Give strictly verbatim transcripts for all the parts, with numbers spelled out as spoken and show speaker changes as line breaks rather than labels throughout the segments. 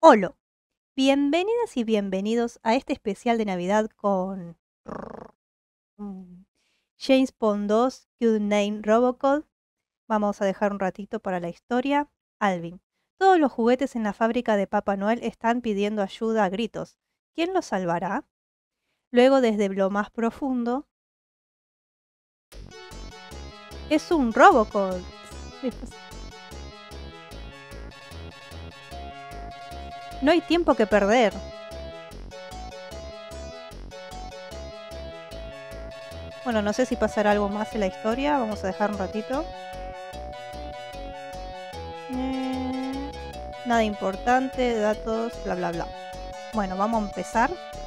Hola, bienvenidas y bienvenidos a este especial de Navidad con mm, James Bond dos, Codename Robocop. Vamos a dejar un ratito para la historia. Alvin. Todos los juguetes en la fábrica de Papá Noel están pidiendo ayuda a gritos. ¿Quién los salvará? Luego, desde lo más profundo, es un Robocop. No hay tiempo que perder. Bueno, no sé si pasará algo más en la historia. Vamos a dejar un ratito. Eh, nada importante, datos, bla bla bla. Bueno, vamos a empezar.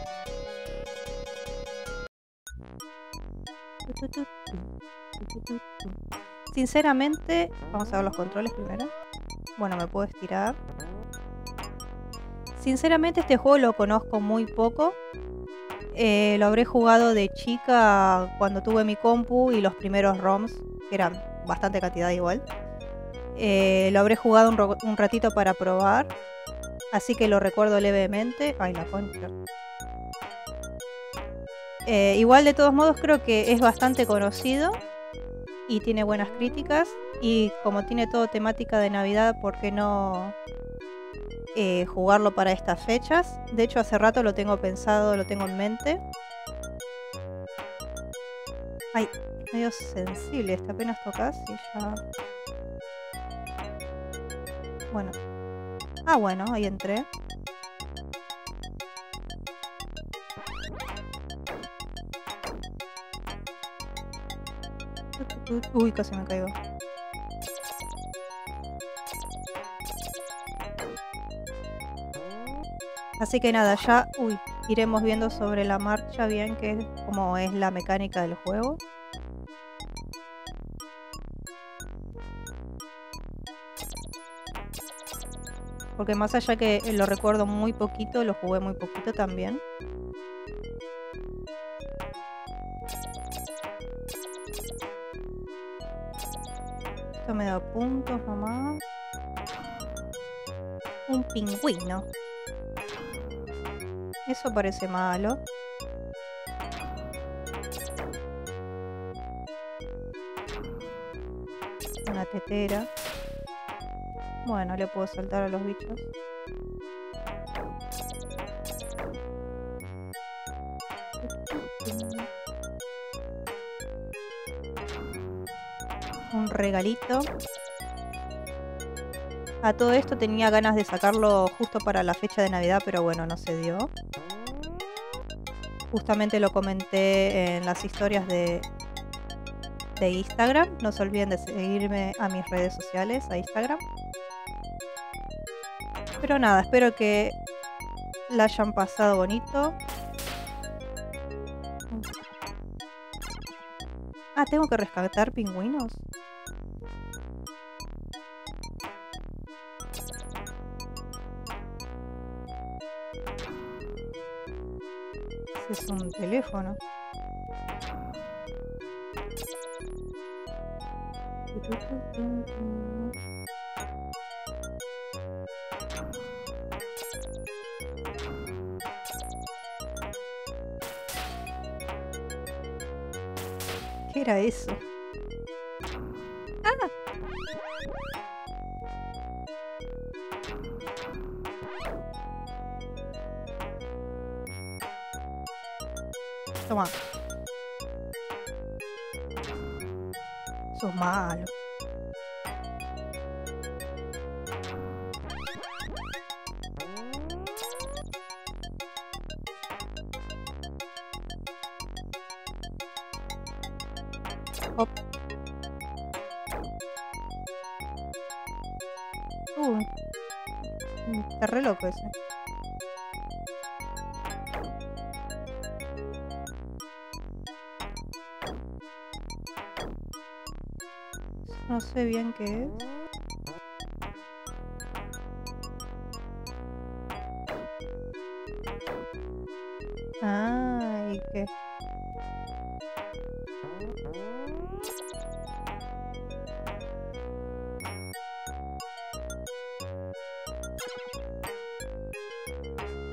Sinceramente, vamos a ver los controles primero. Bueno, me puedo estirar. Sinceramente, este juego lo conozco muy poco. Eh, lo habré jugado de chica cuando tuve mi compu y los primeros ROMs, que eran bastante cantidad igual. Eh, lo habré jugado un, un ratito para probar, así que lo recuerdo levemente. Ay, la concha. Eh, igual, de todos modos, creo que es bastante conocido y tiene buenas críticas. Y como tiene todo temática de Navidad, ¿por qué no eh, jugarlo para estas fechas? De hecho, hace rato lo tengo pensado, lo tengo en mente. Ay, es medio sensible, este apenas tocas y ya... Bueno. Ah, bueno, ahí entré. Uy, casi me caigo. Así que nada, ya uy, iremos viendo sobre la marcha bien que cómo es la mecánica del juego. Porque más allá que lo recuerdo muy poquito, lo jugué muy poquito también. Esto me da puntos nomás. Un pingüino. Eso parece malo. Una tetera. Bueno, le puedo saltar a los bichos. Un regalito. A todo esto tenía ganas de sacarlo justo para la fecha de Navidad, pero bueno, no se dio. Justamente lo comenté en las historias de, de Instagram. No se olviden de seguirme a mis redes sociales, a Instagram. Pero nada, espero que la hayan pasado bonito. Ah, ¿tengo que rescatar pingüinos? Ese es un teléfono. ¿Qué era eso? ¡Ah! Toma. Sos malo. Hop. Uh, está re loco ese. No sé bien qué es. Ah, ¿y qué?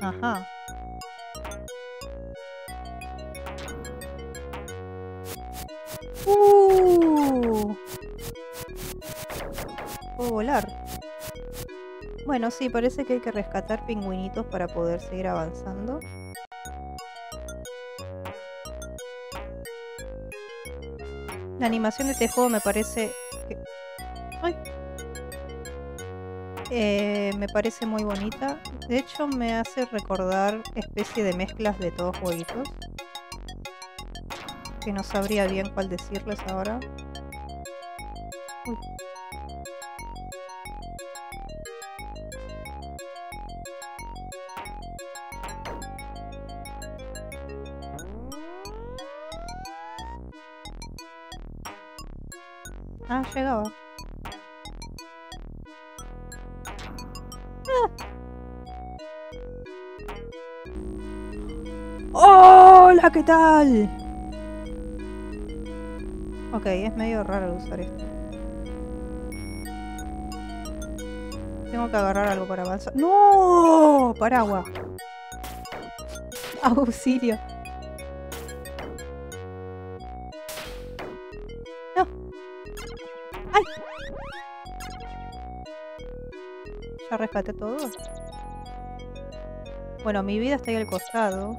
Ajá. Uh. Puedo volar. Bueno, sí, parece que hay que rescatar pingüinitos para poder seguir avanzando. La animación de este juego me parece... que... ¡Ay! Eh, me parece muy bonita. De hecho, me hace recordar especie de mezclas de todos jueguitos. Que no sabría bien cuál decirles ahora. Uy. Ah, llegaba. ¡Ah! ¡Hola! ¿Qué tal? Ok, es medio raro usar esto. Tengo que agarrar algo para avanzar. ¡No! Paraguas. Auxilio. No. ¡Ay! Ya rescaté todo. Bueno, mi vida está ahí al costado.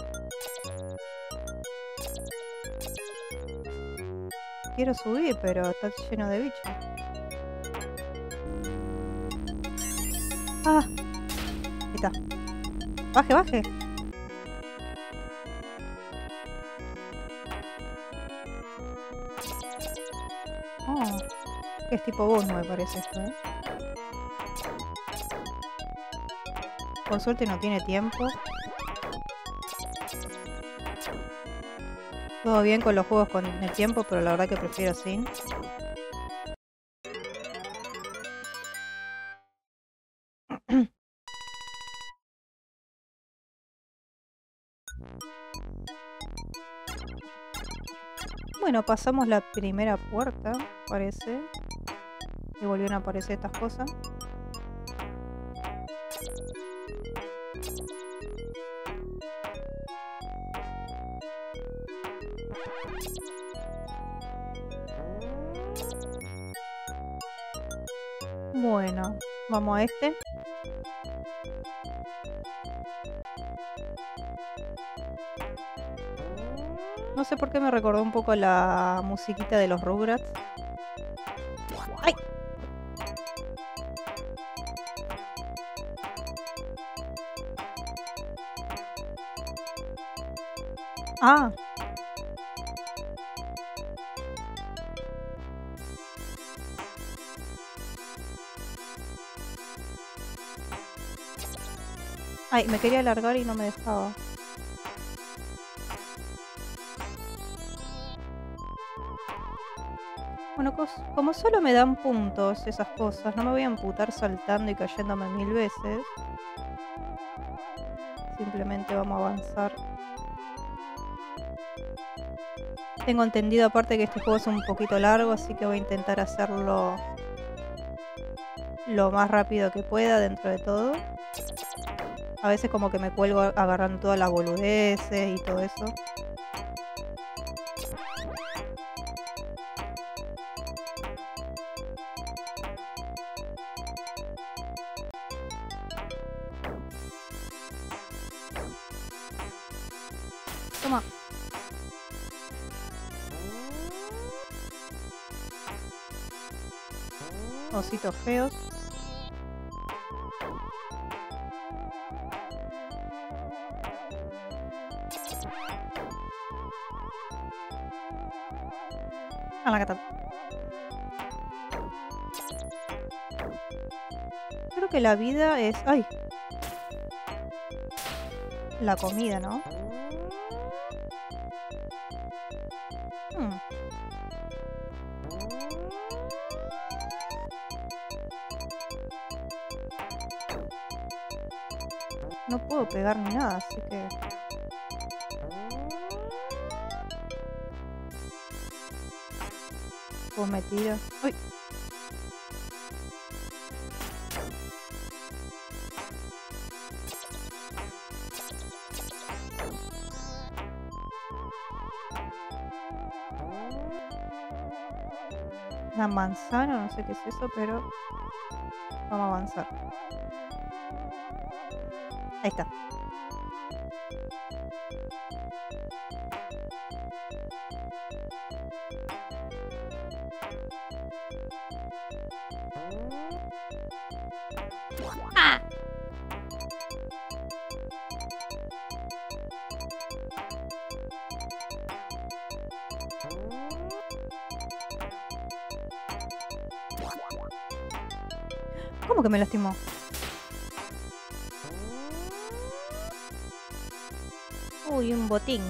Quiero subir, pero está lleno de bichos. Ah, ahí está. Baje, baje. Oh, es tipo boss, no me parece esto, ¿eh? Por suerte no tiene tiempo. Todo bien con los juegos con el tiempo, pero la verdad que prefiero sin. Bueno, pasamos la primera puerta, parece. Y volvieron a aparecer estas cosas. Bueno, vamos a este. No sé por qué me recordó un poco la musiquita de los Rugrats. ¡Ay! Ah. Ay, me quería alargar y no me dejaba. Bueno, como solo me dan puntos esas cosas, no me voy a amputar saltando y cayéndome mil veces. Simplemente vamos a avanzar. Tengo entendido aparte que este juego es un poquito largo, así que voy a intentar hacerlo lo más rápido que pueda dentro de todo. A veces como que me cuelgo agarrando todas las boludeces y todo eso. Toma. Ositos feos. A la gata. Creo que la vida es... ¡Ay! La comida, ¿no? Hmm. No puedo pegar ni nada, así que... Pues me tiro. ¡Uy! Una manzana, no sé qué es eso, pero vamos a avanzar. Ahí está. ¡Ah! ¿Cómo que me lastimó? Uy, un botín.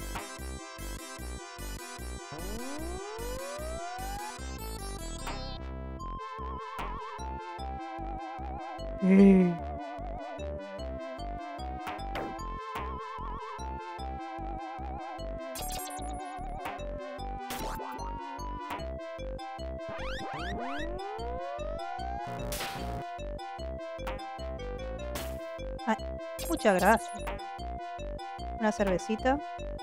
Eh. Ay, muchas gracias. Una cervecita.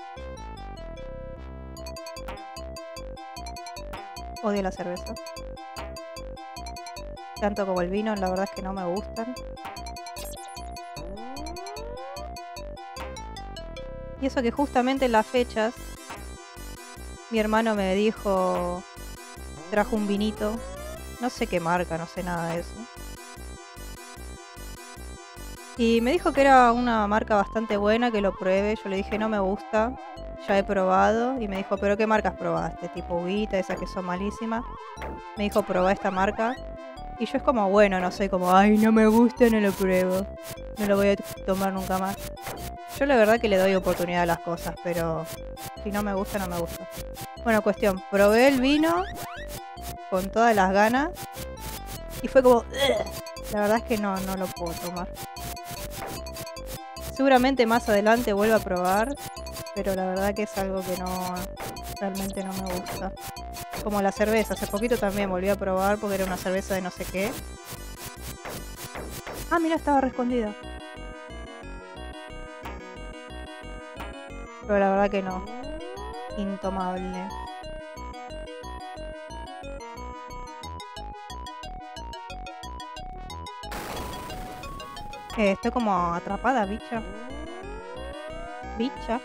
Odio la cerveza. Tanto como el vino, la verdad es que no me gustan. Y eso que justamente en las fechas mi hermano me dijo, trajo un vinito, no sé qué marca, no sé nada de eso. Y me dijo que era una marca bastante buena, que lo pruebe. Yo le dije, no me gusta, ya he probado. Y me dijo, ¿pero qué marcas probaste? Tipo Uvita, esas que son malísimas. Me dijo, probá esta marca. Y yo es como, bueno, no soy como, ay, no me gusta, no lo pruebo. No lo voy a tomar nunca más. Yo la verdad que le doy oportunidad a las cosas, pero si no me gusta, no me gusta. Bueno, cuestión, probé el vino con todas las ganas. Y fue como, ugh. La verdad es que no, no lo puedo tomar. Seguramente más adelante vuelva a probar, pero la verdad que es algo que no, realmente no me gusta. Como la cerveza, hace poquito también volví a probar porque era una cerveza de no sé qué. Ah, mira, estaba re escondida. Pero la verdad que no. Intomable. Eh, estoy como atrapada, bicha. Bicha.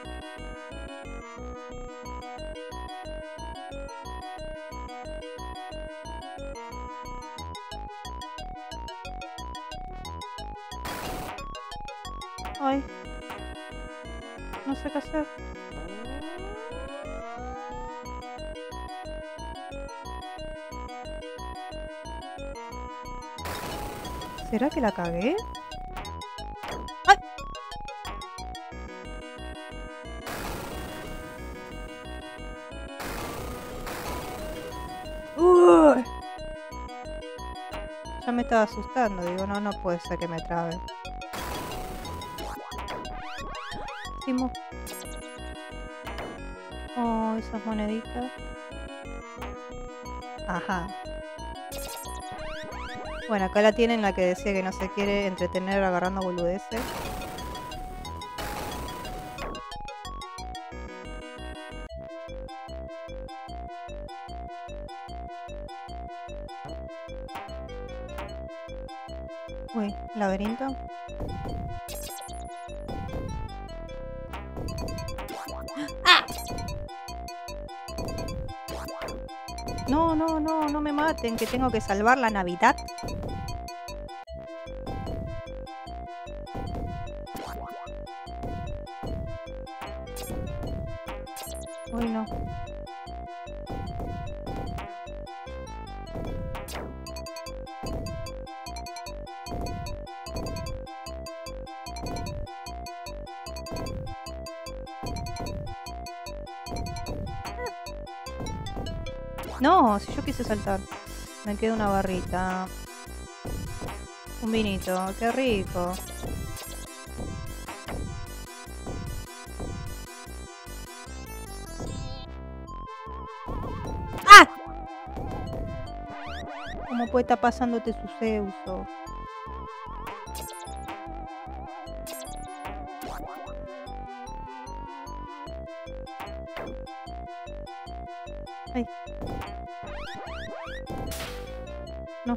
Ay. No sé qué hacer. ¿Será que la cagué? ¡Ay! ¡Uy! Ya me estaba asustando. Digo, no, no puede ser que me trabe. Timo. Oh, esas moneditas. Ajá. Bueno, acá la tienen, la que decía que no se quiere entretener agarrando boludeces. Uy, laberinto. ¡Ah! No, no, no, no me maten, que tengo que salvar la Navidad. Uy, no. No, si yo quise saltar. Me queda una barrita. Un vinito, qué rico. ¡Ah! ¿Cómo puede estar pasándote su Zeuso? Ay. No.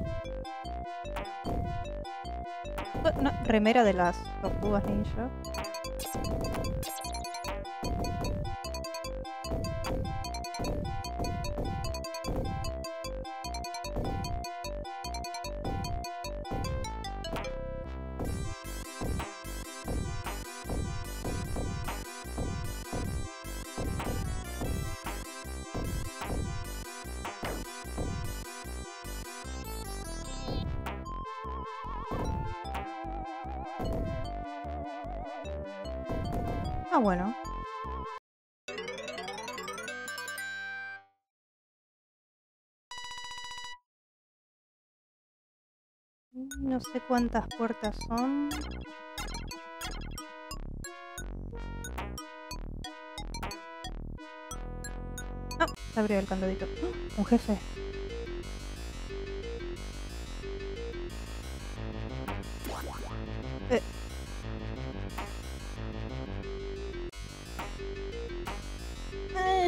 Una remera de las tortugas ninja. Ah, bueno. No sé cuántas puertas son. Ah, se abrió el candadito. ¡Oh! Un jefe. Eh. Eh.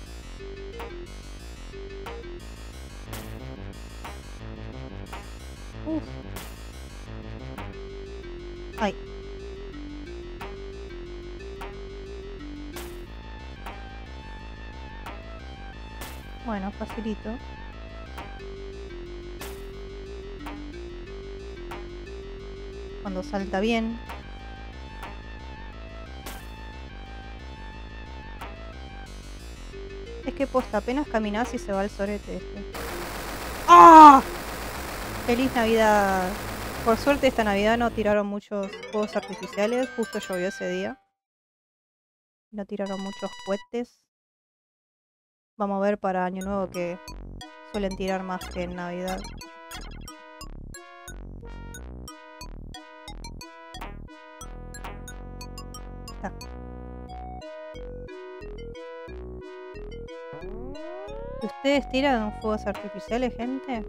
Uf. Ay. Bueno, facilito. Cuando salta bien. Es que posta, apenas caminás y se va el sorete este. ¡Ah! ¡Feliz Navidad! Por suerte esta Navidad no tiraron muchos fuegos artificiales. Justo llovió ese día. No tiraron muchos cohetes. Vamos a ver para Año Nuevo que suelen tirar más que en Navidad. Está. ¿Ustedes tiran fuegos artificiales, gente?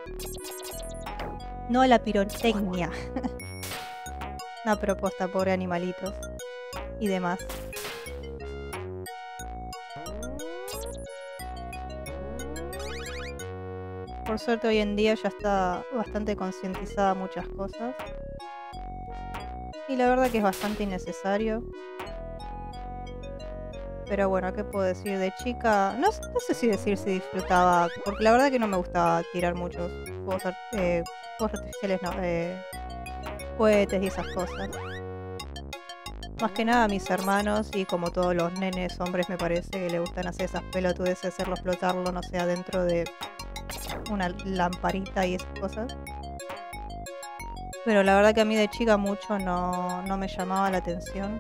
No la pirotecnia. No, pero posta, pobre animalitos. Y demás. Por suerte hoy en día ya está bastante concientizada muchas cosas. Y la verdad que es bastante innecesario. Pero bueno, ¿qué puedo decir? De chica, no, no sé si decir si disfrutaba, porque la verdad que no me gustaba tirar muchos fuegos, eh, fuegos artificiales, no, eh, cohetes y esas cosas. Más que nada a mis hermanos y como todos los nenes hombres me parece que le gustan hacer esas pelotudeces, hacerlo explotarlo, no sé, adentro de una lamparita y esas cosas. Pero la verdad que a mí de chica mucho no, no me llamaba la atención.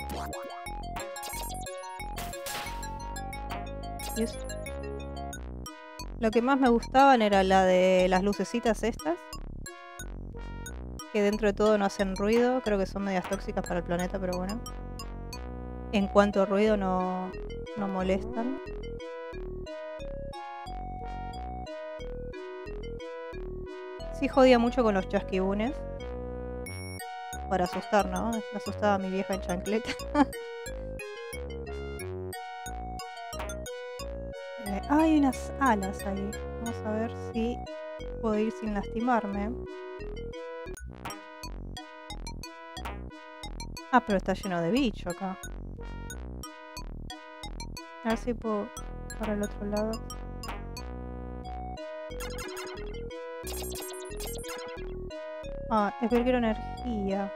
Y eso. Lo que más me gustaban era la de las lucecitas estas. Que dentro de todo no hacen ruido. Creo que son medias tóxicas para el planeta, pero bueno. En cuanto a ruido no, no molestan. Sí jodía mucho con los chasquibunes. Para asustar, ¿no? Asustaba a mi vieja en chancleta. eh, hay unas alas ahí. Vamos a ver si puedo ir sin lastimarme. Ah, pero está lleno de bicho acá. A ver si puedo para el otro lado. Ah, es que quiero energía.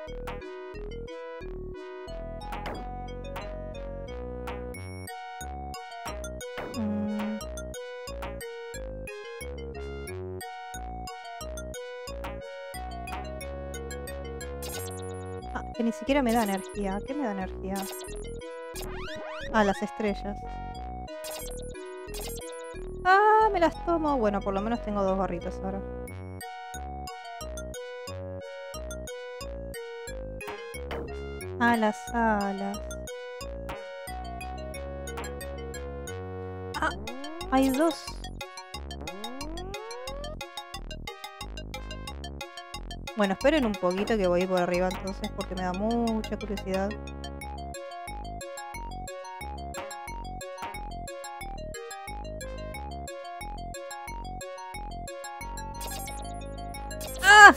Mm. Ah, que ni siquiera me da energía. ¿Qué me da energía? Ah, las estrellas. Ah, me las tomo. Bueno, por lo menos tengo dos barritas ahora. Ah, las alas. Ah, hay dos. Bueno, esperen un poquito que voy por arriba entonces porque me da mucha curiosidad. ¡Ah!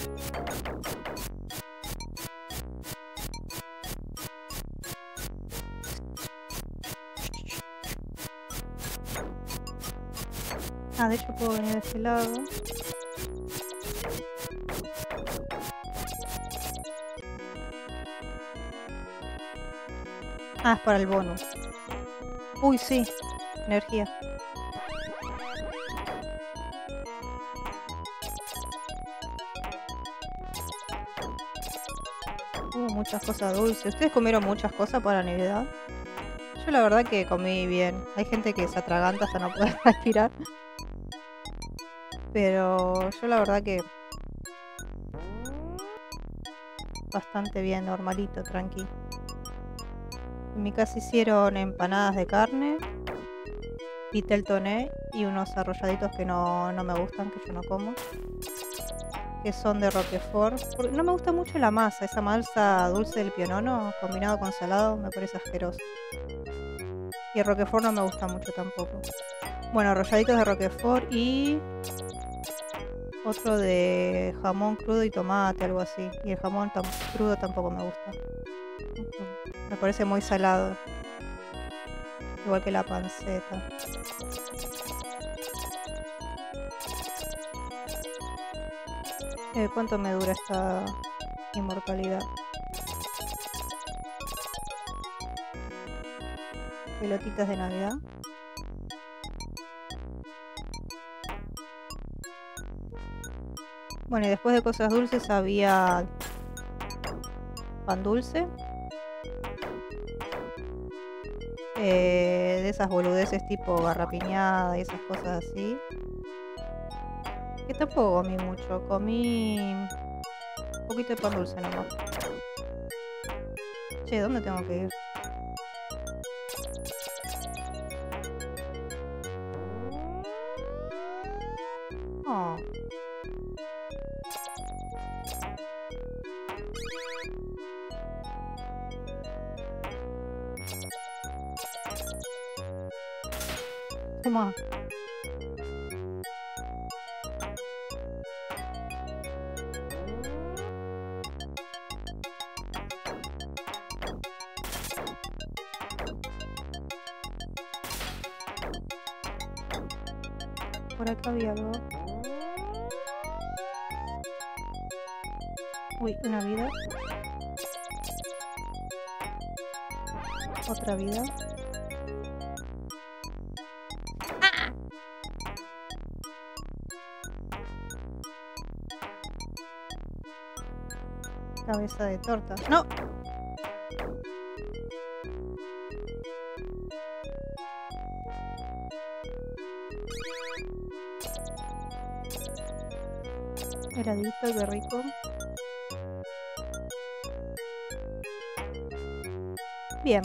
Ah, de hecho puedo venir de este lado. Ah, es para el bonus. Uy, sí. Energía. Hubo muchas cosas dulces. ¿Ustedes comieron muchas cosas para Navidad? Yo la verdad que comí bien. Hay gente que se atraganta hasta no poder respirar. Pero yo la verdad que bastante bien, normalito, tranquilo. En mi casa hicieron empanadas de carne, vitel toné y unos arrolladitos que no, no me gustan, que yo no como, que son de roquefort. Porque no me gusta mucho la masa, esa masa dulce del pionono combinado con salado me parece asqueroso. Y el roquefort no me gusta mucho tampoco. Bueno, arrolladitos de roquefort y otro de jamón crudo y tomate, algo así. Y el jamón tam crudo tampoco me gusta. Me parece muy salado. Igual que la panceta. Eh, ¿Cuánto me dura esta inmortalidad? Pelotitas de Navidad. Bueno, y después de cosas dulces había pan dulce. Eh, de esas boludeces tipo garrapiñada y esas cosas así. Que tampoco comí mucho. Comí un poquito de pan dulce nomás. Che, ¿dónde tengo que ir? Oh. Toma. Por acá había algo. Uy, una vida. Otra vida. ¡Ah! Cabeza de torta. ¡No! Heladito, qué rico. Bien.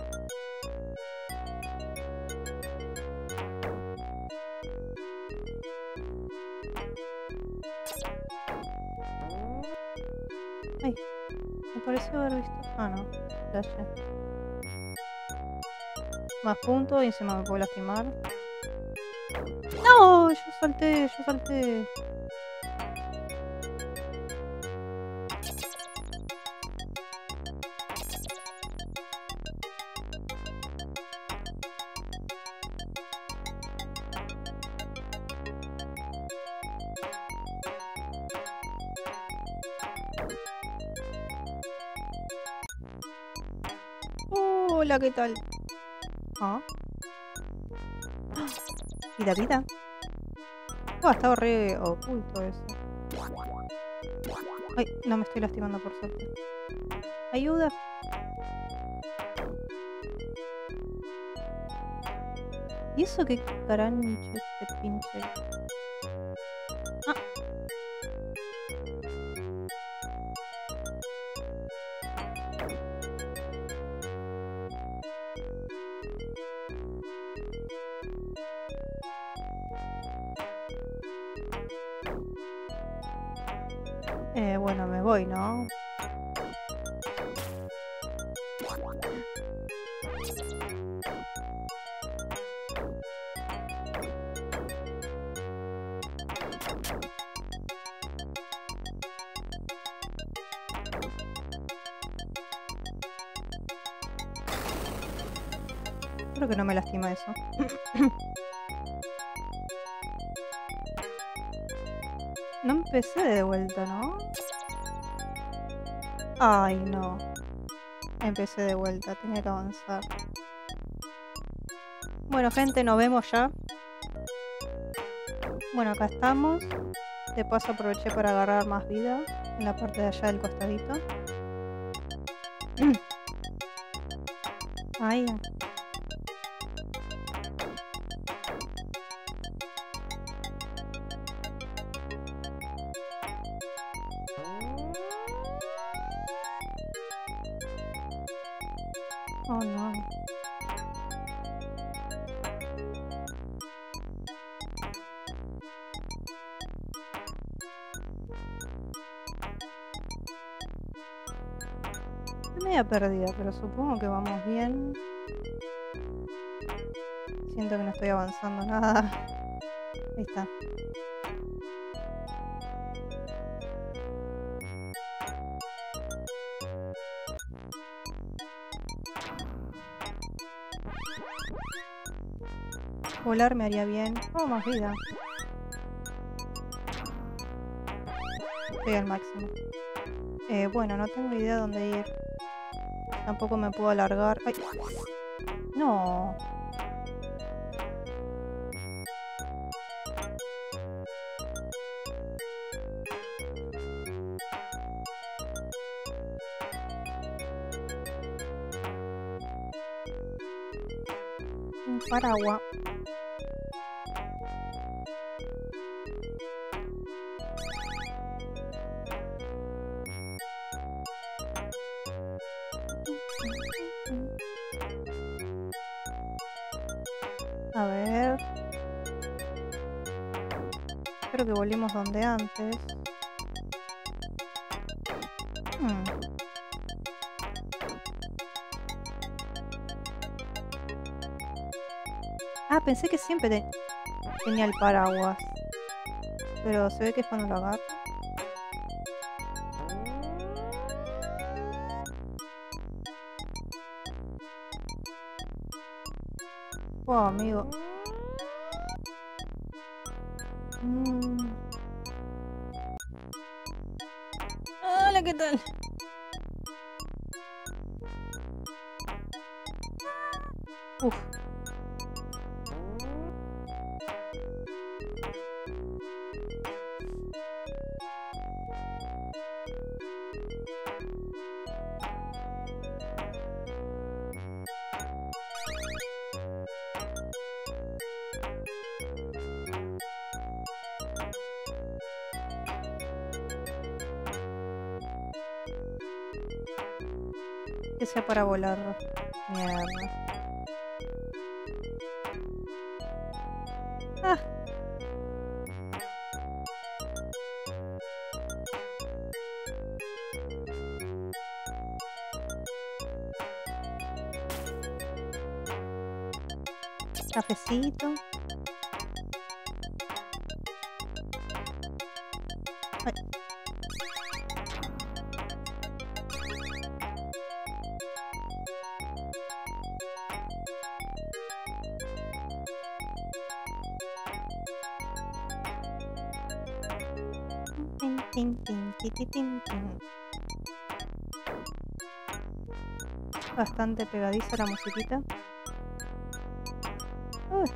Ay, me pareció haber visto. Ah, no. Flash. Más puntos y encima me puedo lastimar. ¡No! Yo salté, yo salté. Hola, ¿qué tal? Ah. ¿Y la vida? Oh, estaba re oculto eso. Ay, no me estoy lastimando por suerte. Ayuda. ¿Y eso qué carancho este pinche? Ah. Eh, bueno, me voy, ¿no? Creo que no me lastima eso. No empecé de vuelta, ¿no? Ay, no. Empecé de vuelta, tenía que avanzar. Bueno, gente, nos vemos ya. Bueno, acá estamos. De paso aproveché para agarrar más vida en la parte de allá del costadito. Ahí. Oh no. Estoy media perdida, pero supongo que vamos bien. Siento que no estoy avanzando nada. Ahí está. Volar me haría bien. Oh, más vida. Estoy al máximo. Eh, bueno, no tengo idea dónde ir. Tampoco me puedo alargar. ¡Ay! No. Un paraguas. A ver. Espero que volvemos donde antes. Hmm. Ah, pensé que siempre te tenía el paraguas. Pero se ve que es cuando lo agarro. Wow, amigo. Mm. Hola, ¿qué tal? Uf. Que sea para volar. Mierda. Ah. Cafecito. Ay. Tin, tin, tin, tin, tin, tin. Bastante pegadiza la musiquita. Uy.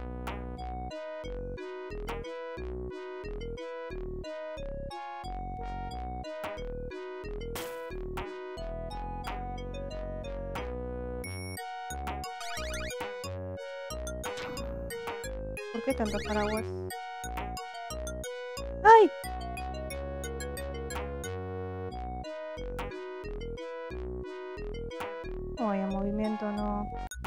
¿Por qué tantos paraguas? ¡Ay! Ay, el movimiento no...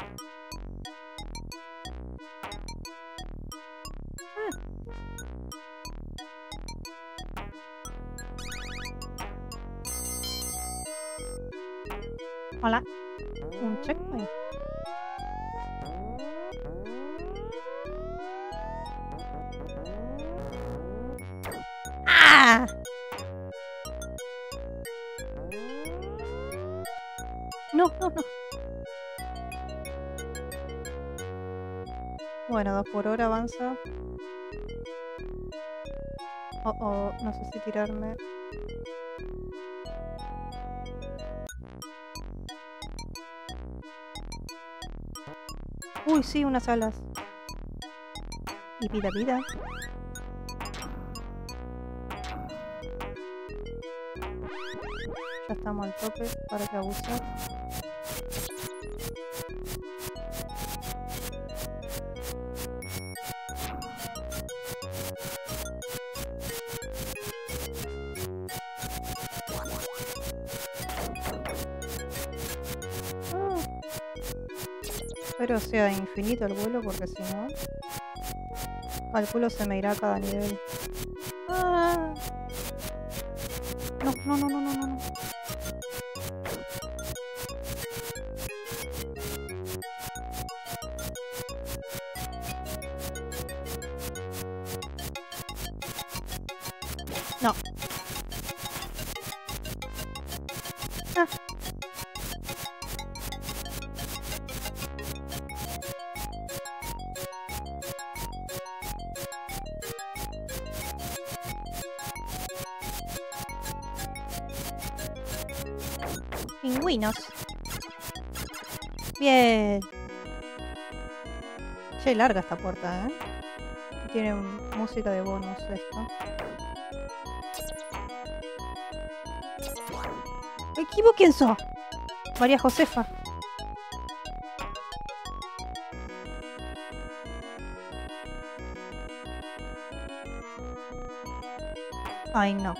Ah. Hola. Un checkpoint. ¡Ah! No, no, no. Bueno, dos por hora avanza. Oh, oh, no sé si tirarme. Uy, sí, unas alas. Y vida, vida. Ya estamos al tope, para que abusar. Espero sea infinito el vuelo porque si no, calculo se me irá a cada nivel. Ah. No, no, no, no, no, no. No. Ah. Pingüinos. Bien. Che, larga esta puerta, ¿eh? Tiene música de bonus esto. Me equivoqué, ¿quién María Josefa. Ay, no.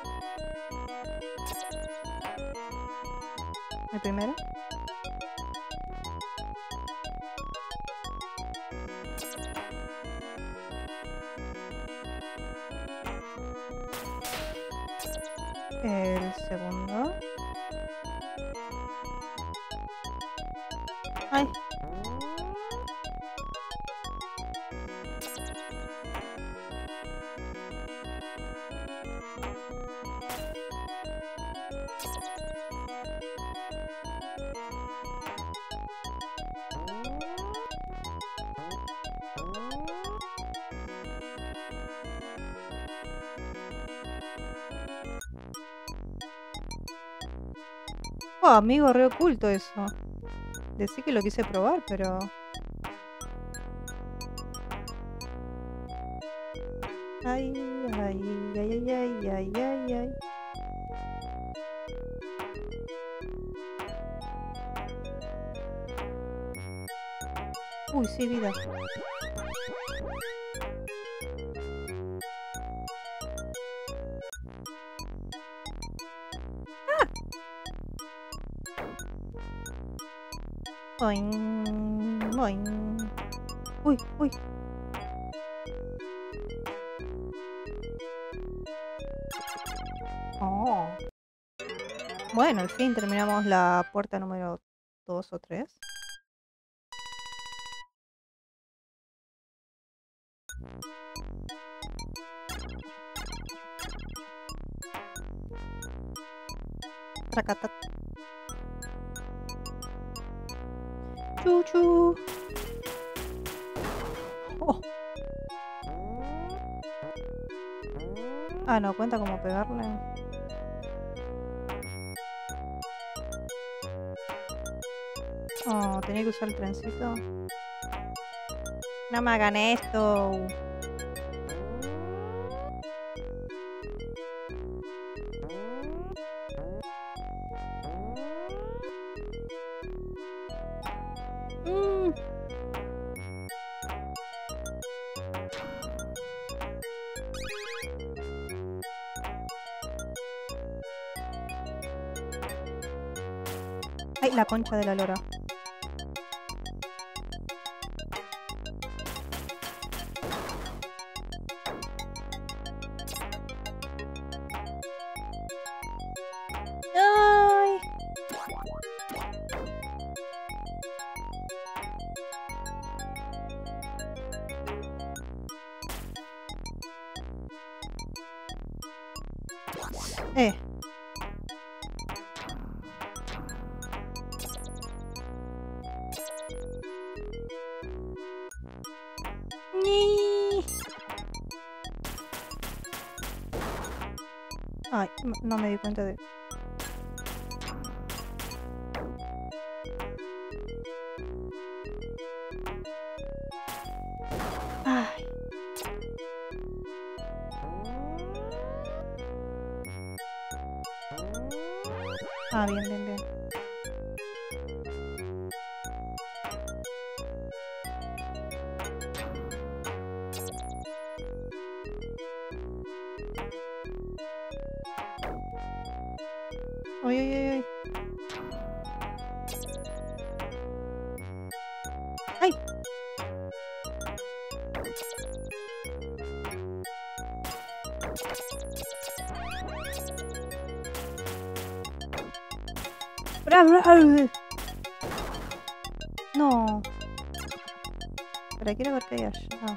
¿El primero? El segundo. Ay. Oh, amigo, re oculto eso. Decí que lo quise probar, pero... Ay, ay, ay, ay, ay, ay, ay. Uy, sí, vida. ¡Ah! Boing, boing. Uy, uy. Oh. Bueno, al fin terminamos la puerta número dos o tres. Tracatat. Chuchu. Oh. Ah, no, cuenta como pegarle. Oh, tenía que usar el trencito. No me hagan esto. Mm. Ay, la concha de la lora. Ay. Eh. Ay, no me di cuenta de... Ay. Ah, bien, bien, bien. Uy, uy, uy, uy. ¡Ay! No. Pero quiero ver qué hay allá.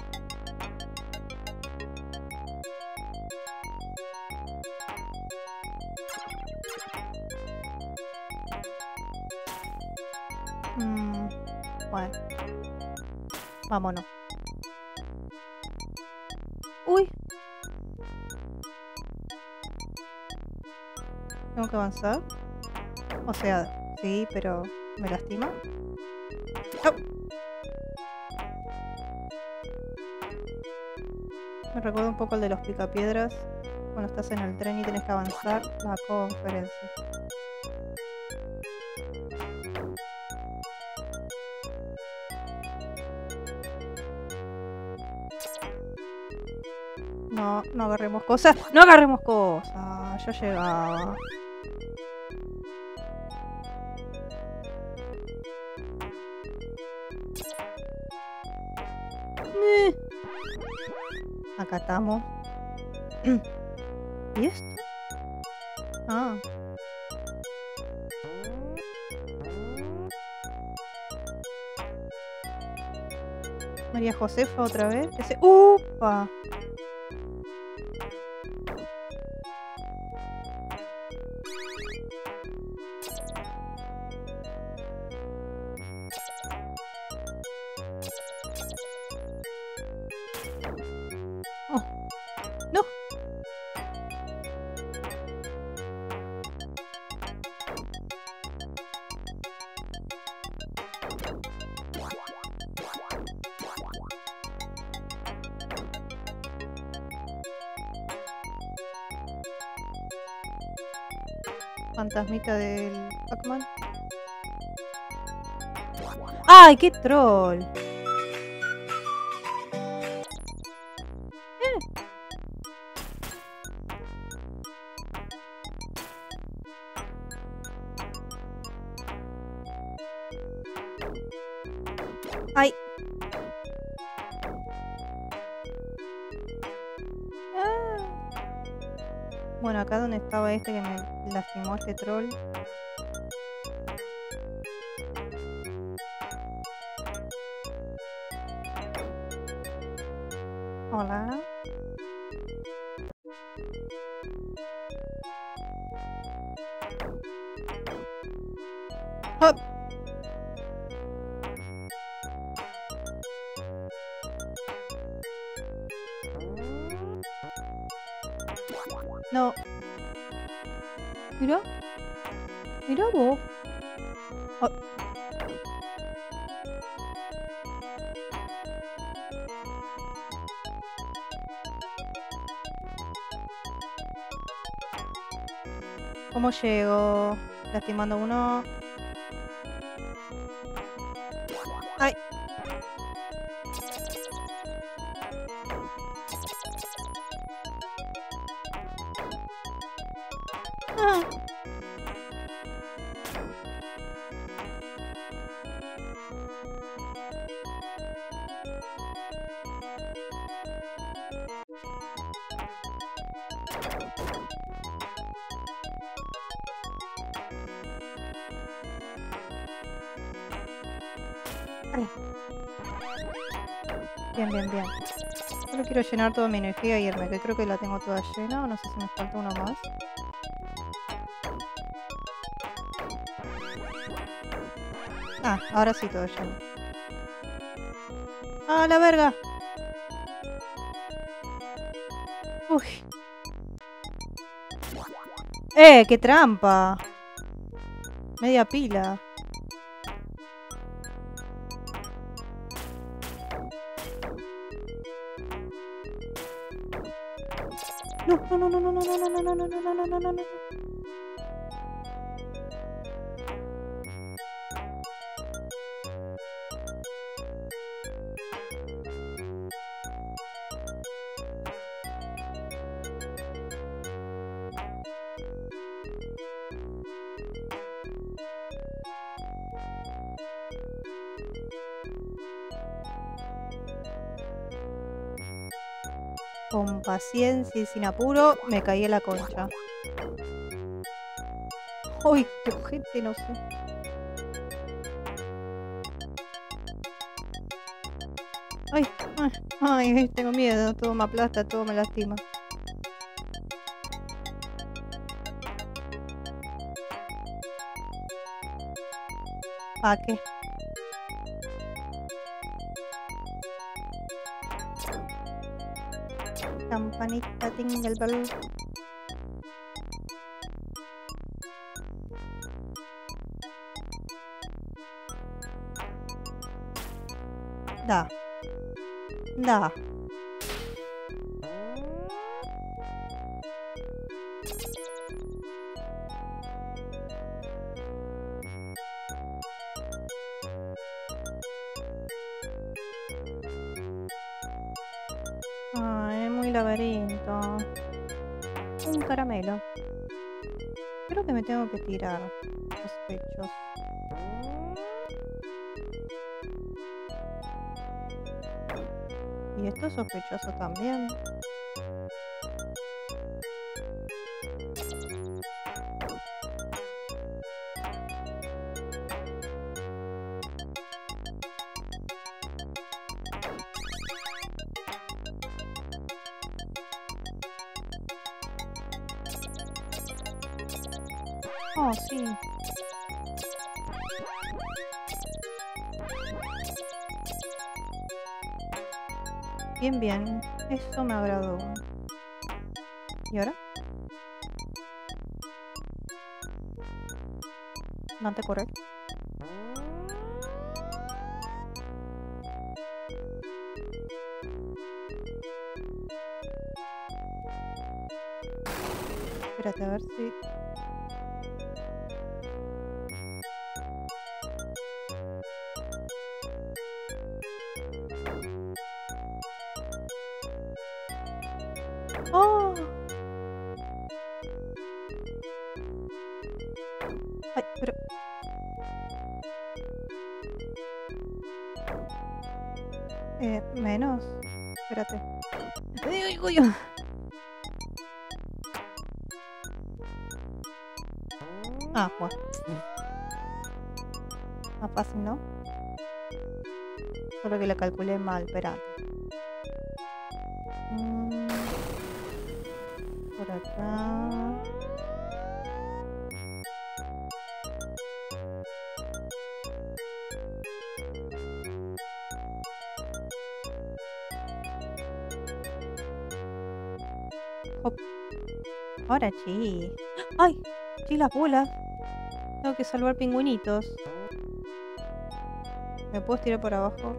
Mm, bueno. Vámonos. Uy. ¿Tengo que avanzar? O sea, sí, pero ¿me lastima? ¡Oh! Me recuerda un poco el de los picapiedras. Cuando estás en el tren y tienes que avanzar la conferencia. No, no agarremos cosas. ¡No agarremos cosas! Yo llegaba. Eh. Acá estamos. ¿Y esto? Ah. María Josefa otra vez. Ese... ¡Upa! Oh. ¡No! Fantasmita del Pac-Man. ¡Ay, qué troll! Eh. ¡Ay! Ah. Bueno, acá donde estaba este que me lastimó este troll. Hola. ¡Hop! No. Mira. Mira vos. Oh. ¿Cómo llego? Lastimando uno. ¡Ay! Ah. Ay. Bien, bien, bien. Solo quiero llenar toda mi energía y irme, que creo que la tengo toda llena, o no sé si me falta uno más. Ah, ahora sí todo lleno. ¡Ah, la verga! Uy. ¡Eh! ¡Qué trampa! Media pila. No, no, no, no, no, no, no, no, no, no, no, no, no, no, no. Con paciencia y sin apuro, me caí en la concha. Uy, qué ojete, no sé. Ay, ay, ay, tengo miedo, todo me aplasta, todo me lastima. ¿Para qué? Campanita tingle bell. Da. Da. Ay, es muy laberinto. Un caramelo. Creo que me tengo que tirar los pechos. Y esto es sospechoso también. Oh, sí. Bien, bien. Eso me agradó. ¿Y ahora? No te correr. Espérate, a ver si... ¡Oh! Ay, pero... Eh, menos. Espérate. ¡Ay, uy, uy! Ah, bueno. Más fácil, ¿no? Solo que la calculé mal, espérate. Mm, por acá. Hop. Ahora sí. ¡Ay! Sí, las bolas. Tengo que salvar pingüinitos. ¿Me puedo tirar por abajo?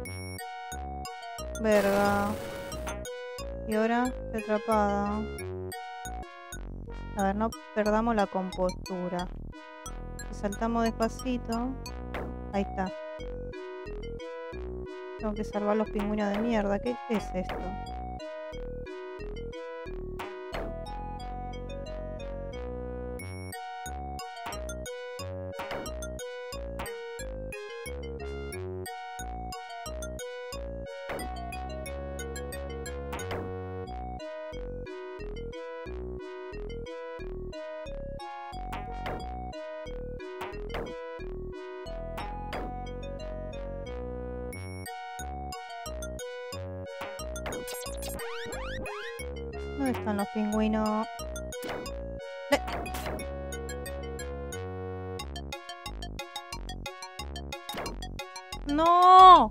Verga. Y ahora estoy atrapada. A ver, no perdamos la compostura. Si saltamos despacito. Ahí está. Tengo que salvar los pingüinos de mierda. ¿Qué es esto? ¿Dónde están los pingüinos? ¡Eh! ¡No!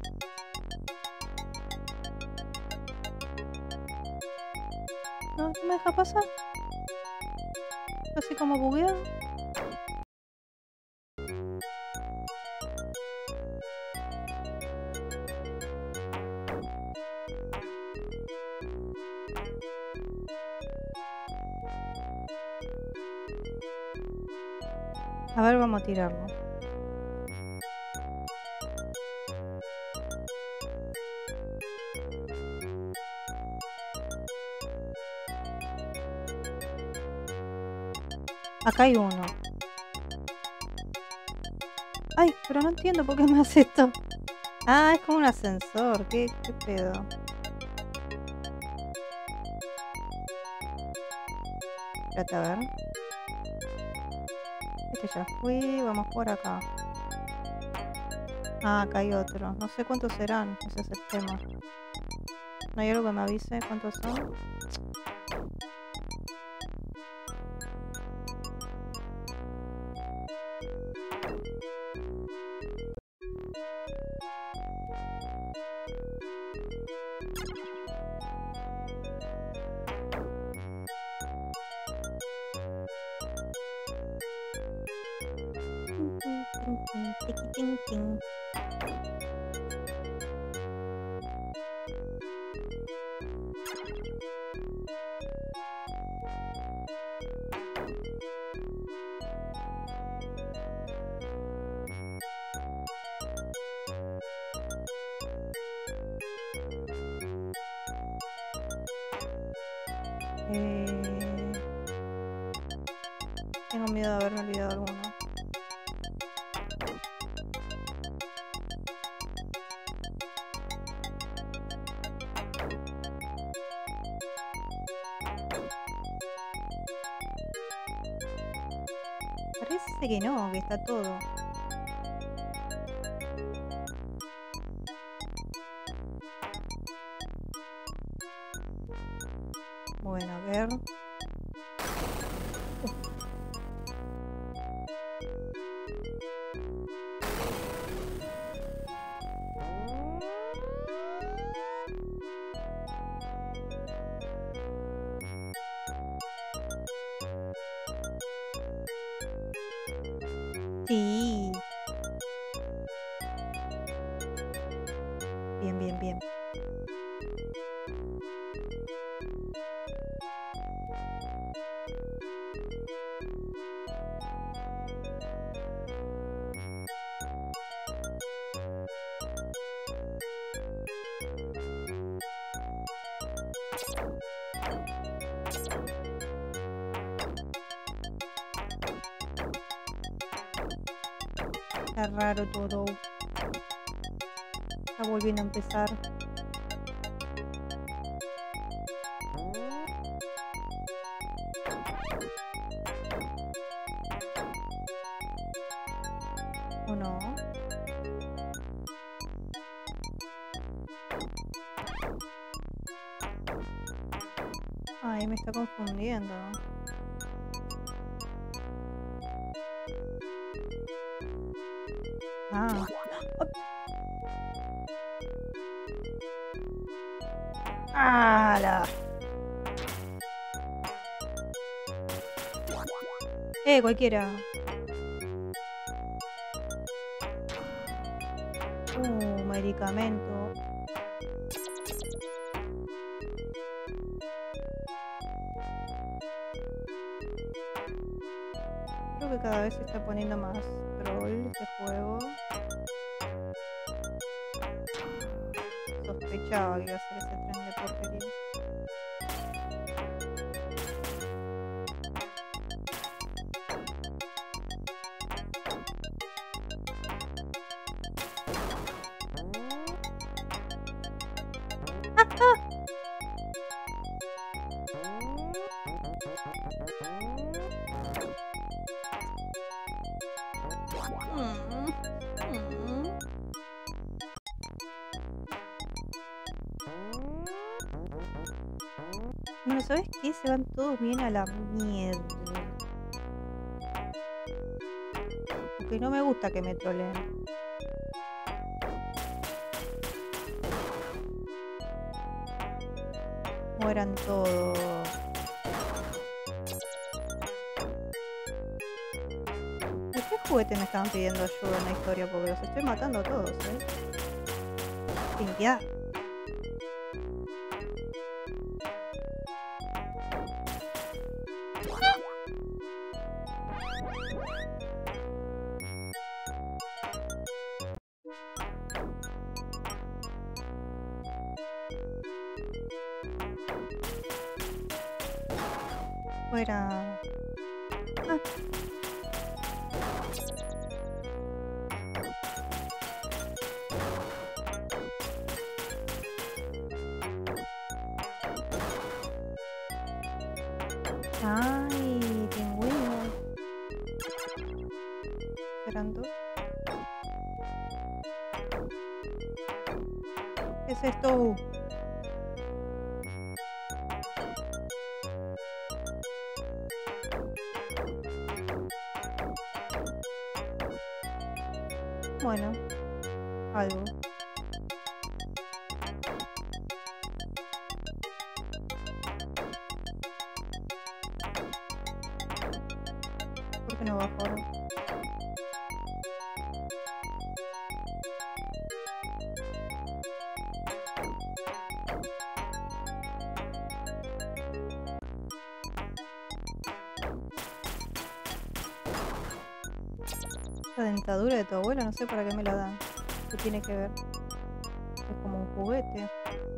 No, no me deja pasar. Así como bugueado. A ver, vamos a tirarlo. Acá hay uno. Ay, pero no entiendo por qué me hace esto. Ah, es como un ascensor. ¿Qué, qué pedo? Espérate, a ver. Este ya fui. Vamos por acá. Ah, acá hay otro. No sé cuántos serán. Ese es el tema. ¿No hay algo que me avise cuántos son? Ting, ting. Eh... Tengo miedo de haberme olvidado alguno. Parece que no, que está todo. Bueno, a ver. Sí. Bien, bien, bien. Está raro todo. Está volviendo a empezar. ¿O no? Ay, me está confundiendo. Ah. ¡Hala! Eh, cualquiera. Uh, medicamento. Creo que cada vez se está poniendo más troll este juego. Sospechaba que iba a ser ese tren de porquería. Bueno, ¿sabes qué? Se van todos bien a la mierda. Porque no me gusta que me troleen. Mueran todos. juguetes me estaban pidiendo ayuda en la historia? Porque los estoy matando a todos, ¿eh? Limpiar. Fuera. Ah. Ay, pingüino. Esperando. ¿Qué es esto? Bueno, algo. ¿Por qué no va ahora? La dentadura de tu abuela, no sé para qué me la dan. ¿Qué tiene que ver? Es como un juguete.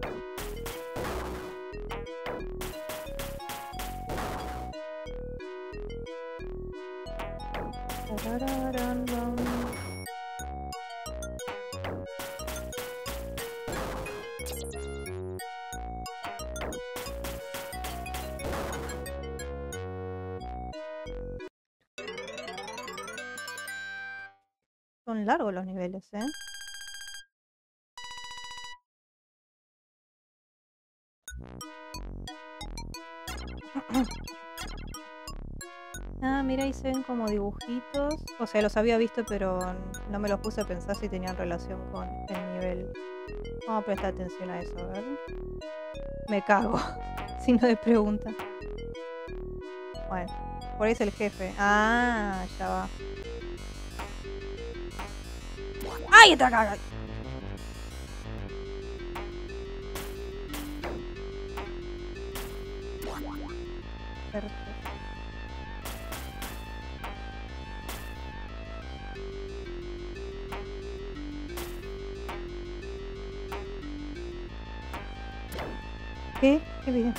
Son largos los niveles, ¿eh? Ah, mira, ahí se ven como dibujitos. O sea, los había visto, pero no me los puse a pensar si tenían relación con el nivel. Vamos a prestar atención a eso, a ver. Me cago. Si no me preguntan. Bueno, por ahí es el jefe. Ah, ya va. ¡Ay, está acá! Perfecto. ¿Qué? ¿Qué video?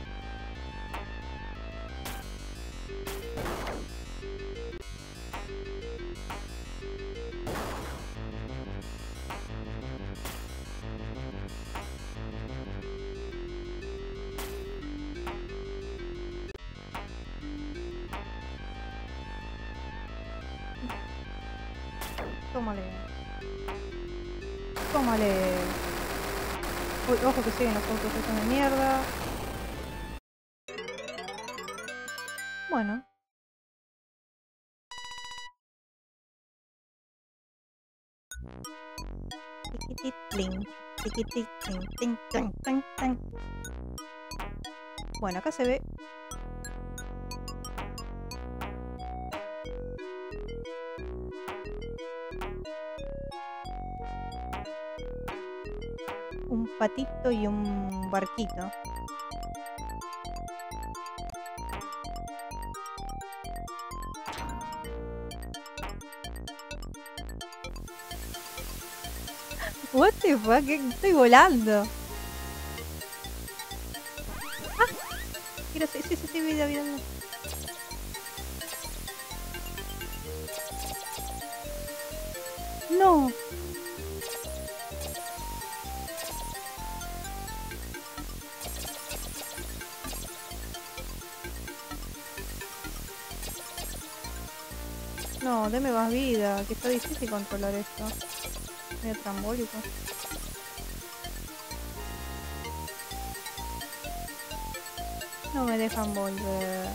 Tómale. Tómale. Uy, ojo que siguen los autos estos de mierda. Bueno. Tiquititling, tiquititling, ting, tang, tang, tang. Bueno, acá se ve. Un patito y un barquito. What the fuck, estoy volando. Ah, quiero sí, sí, sí, sí, vida, vida. No. No, deme más vida, que está difícil controlar esto. Medio trambólico. No me dejan volver.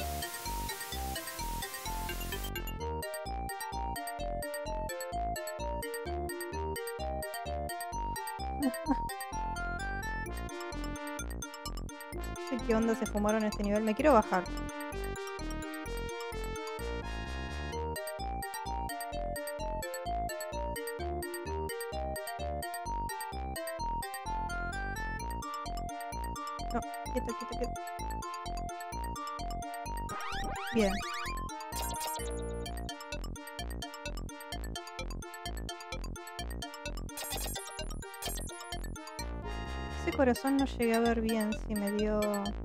No sé qué onda se fumaron este nivel. Me quiero bajar. No, quieto, quieto, quieto. Bien. Ese corazón no llegué a ver bien si me dio...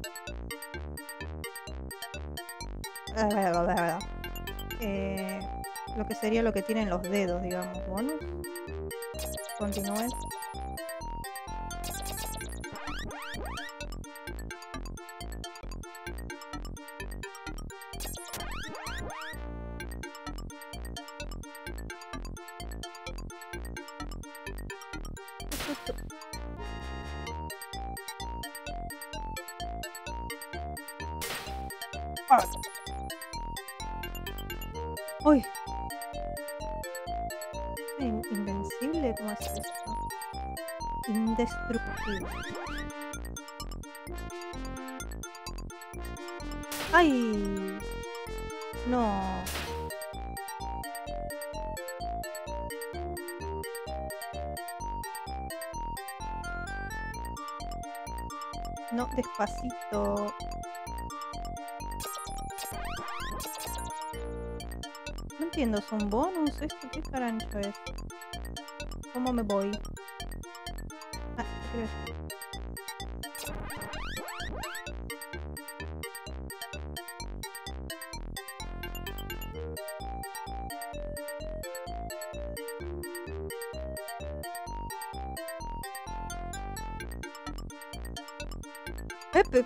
Eh, lo que sería lo que tienen los dedos, digamos. Bonus. Continúe. Ah. ¡Uy! In- ¿Invencible? ¿Cómo es esto? Indestructible. ¡Ay! No. No, despacito. No entiendo, ¿es un bonus esto? ¿Qué carancho es? ¿Cómo me voy? Ah, ¿qué crees? Pepe.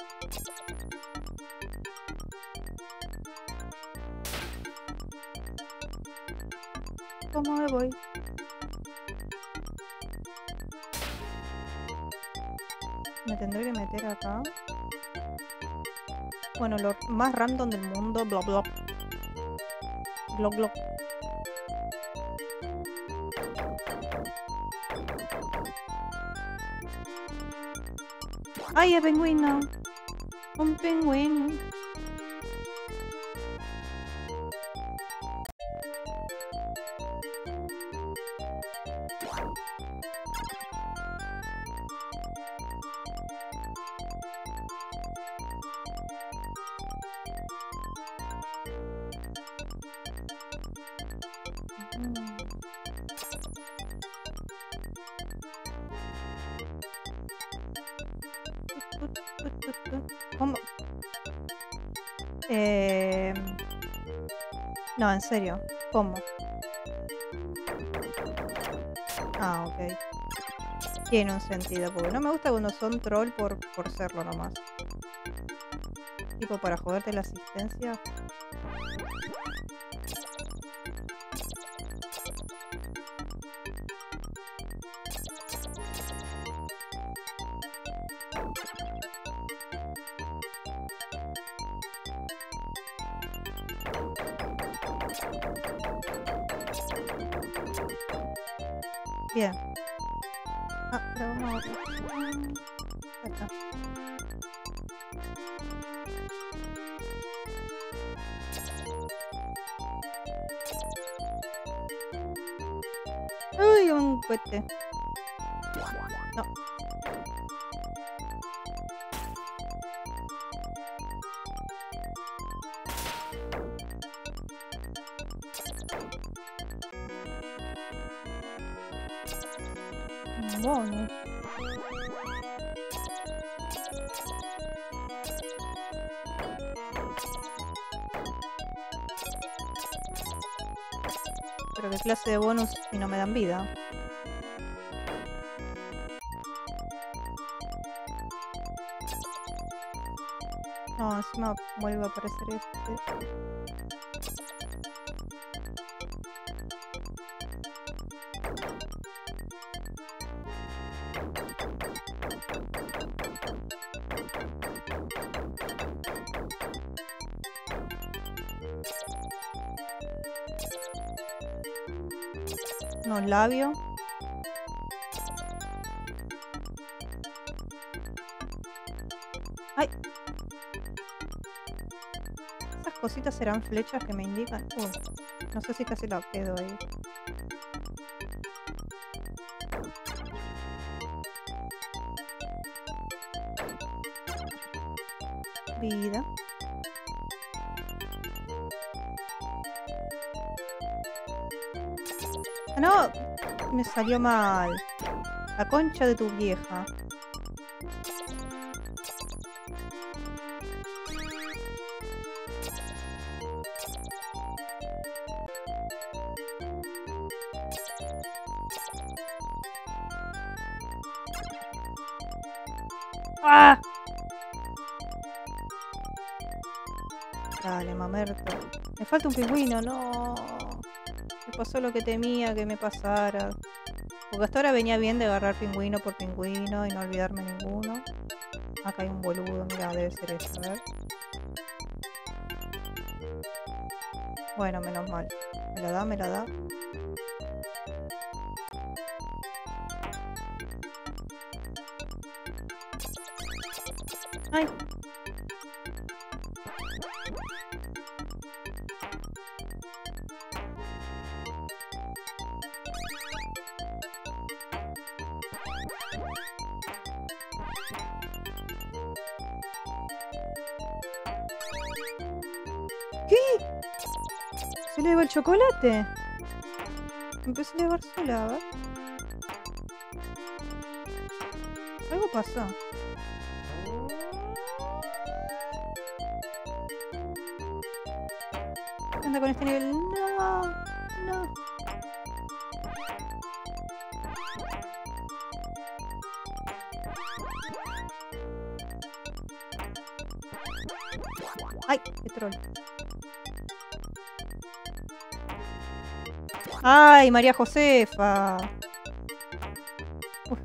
¿Cómo me voy? Me tendré que meter acá. Bueno, lo más random del mundo. Bla bla. Bla bla. ¡Ay, es pingüino! Un pingüino. ¿Cómo? Eh... No, en serio. ¿Cómo? Ah, ok. Tiene un sentido, porque no me gusta cuando son troll por, por serlo nomás. Tipo para joderte la asistencia. Bien. Ah, pero vamos a ver. Acá. Uy, un cohete. No. Bonus. Pero qué clase de bonus si no me dan vida. No, encima vuelve a aparecer este. Unos labios. ¡Ay! Esas cositas serán flechas que me indican. Uy, no sé si casi la quedo ahí. vida. Ah, no, me salió mal. La concha de tu vieja. ¡Ah! Dale, mamerto. Me falta un pingüino, no. Me pasó lo que temía que me pasara. Porque hasta ahora venía bien de agarrar pingüino por pingüino y no olvidarme ninguno. Acá hay un boludo, mira, debe ser eso, a ver. Bueno, menos mal. Me la da, me la da. ¡Ay! ¿Qué? ¿Se le va el chocolate? Empezó a elevar sola, a ver. Algo pasó. ¿Qué onda con este nivel? No, no. ¡Ay! ¡Qué troll! ¡Ay, María Josefa! Uf.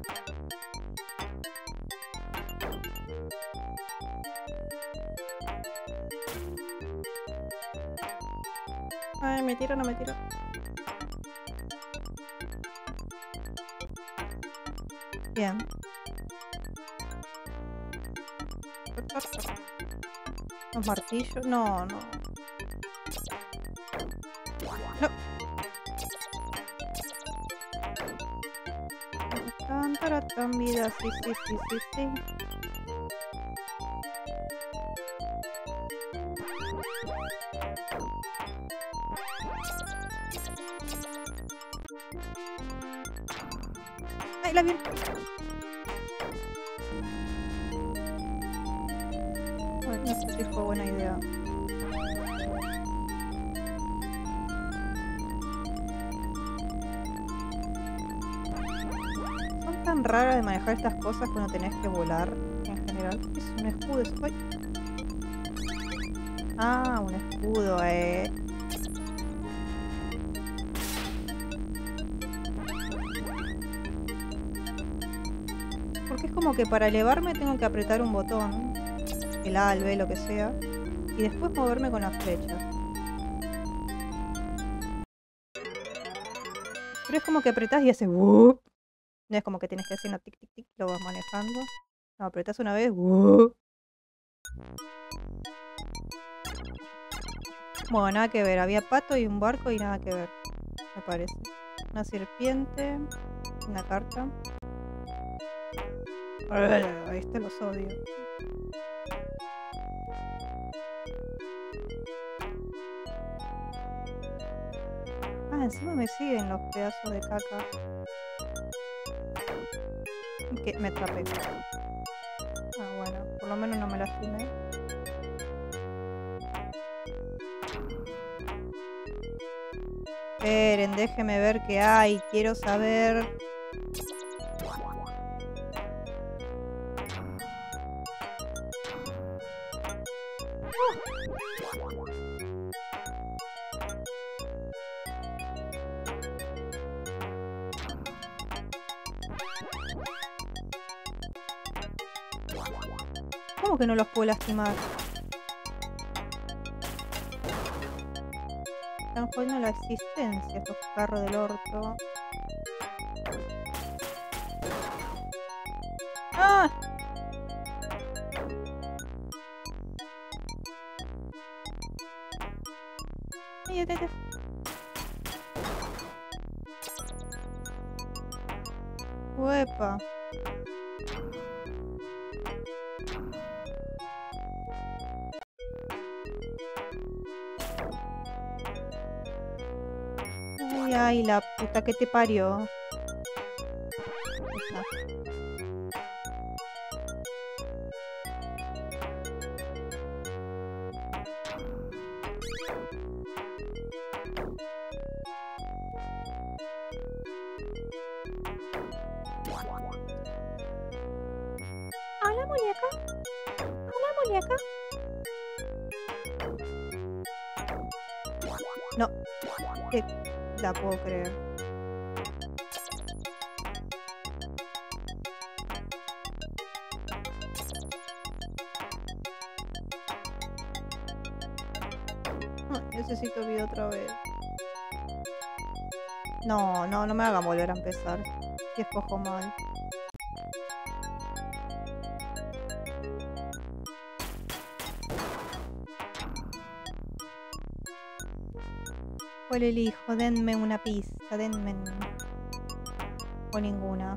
Ay, me tiro, no me tiro. Bien. Los martillos. No, no. No. Tan, tan, tan, vida. Sí, sí, sí, sí, sí. ¡Ay, la vi! Bueno, no sé si fue buena idea. Son tan raras de manejar estas cosas cuando tenés que volar en general. Es un escudo. Es... ¡Ay! Ah, un escudo, eh. Porque es como que para elevarme tengo que apretar un botón, el A, el B, lo que sea, y después moverme con las flechas. Pero es como que apretás y hace ¡wup! No es como que tienes que hacer una tic tic tic, lo vas manejando. No, apretás una vez, ¡wup! Bueno, nada que ver, había pato y un barco y nada que ver, me parece. Una serpiente, una carta. Ahí está, los odio. Ah, encima me siguen los pedazos de caca. Que me atrapé. Ah, bueno, por lo menos no me lastimé. Esperen, déjeme ver qué hay. Quiero saber. ¿Cómo que no los puedo lastimar? Están jodiendo la existencia estos carros del orto. ¡Ah! Ay, ay, ay. Uepa. Ay, ay, la puta que te parió. Está. Hola, muñeca. Hola, muñeca. No, te la puedo creer. No, necesito vida otra vez. No, no, no me hagan volver a empezar. Si escojo mal. ¿Cuál elijo? Denme una pista, denme... O ninguna.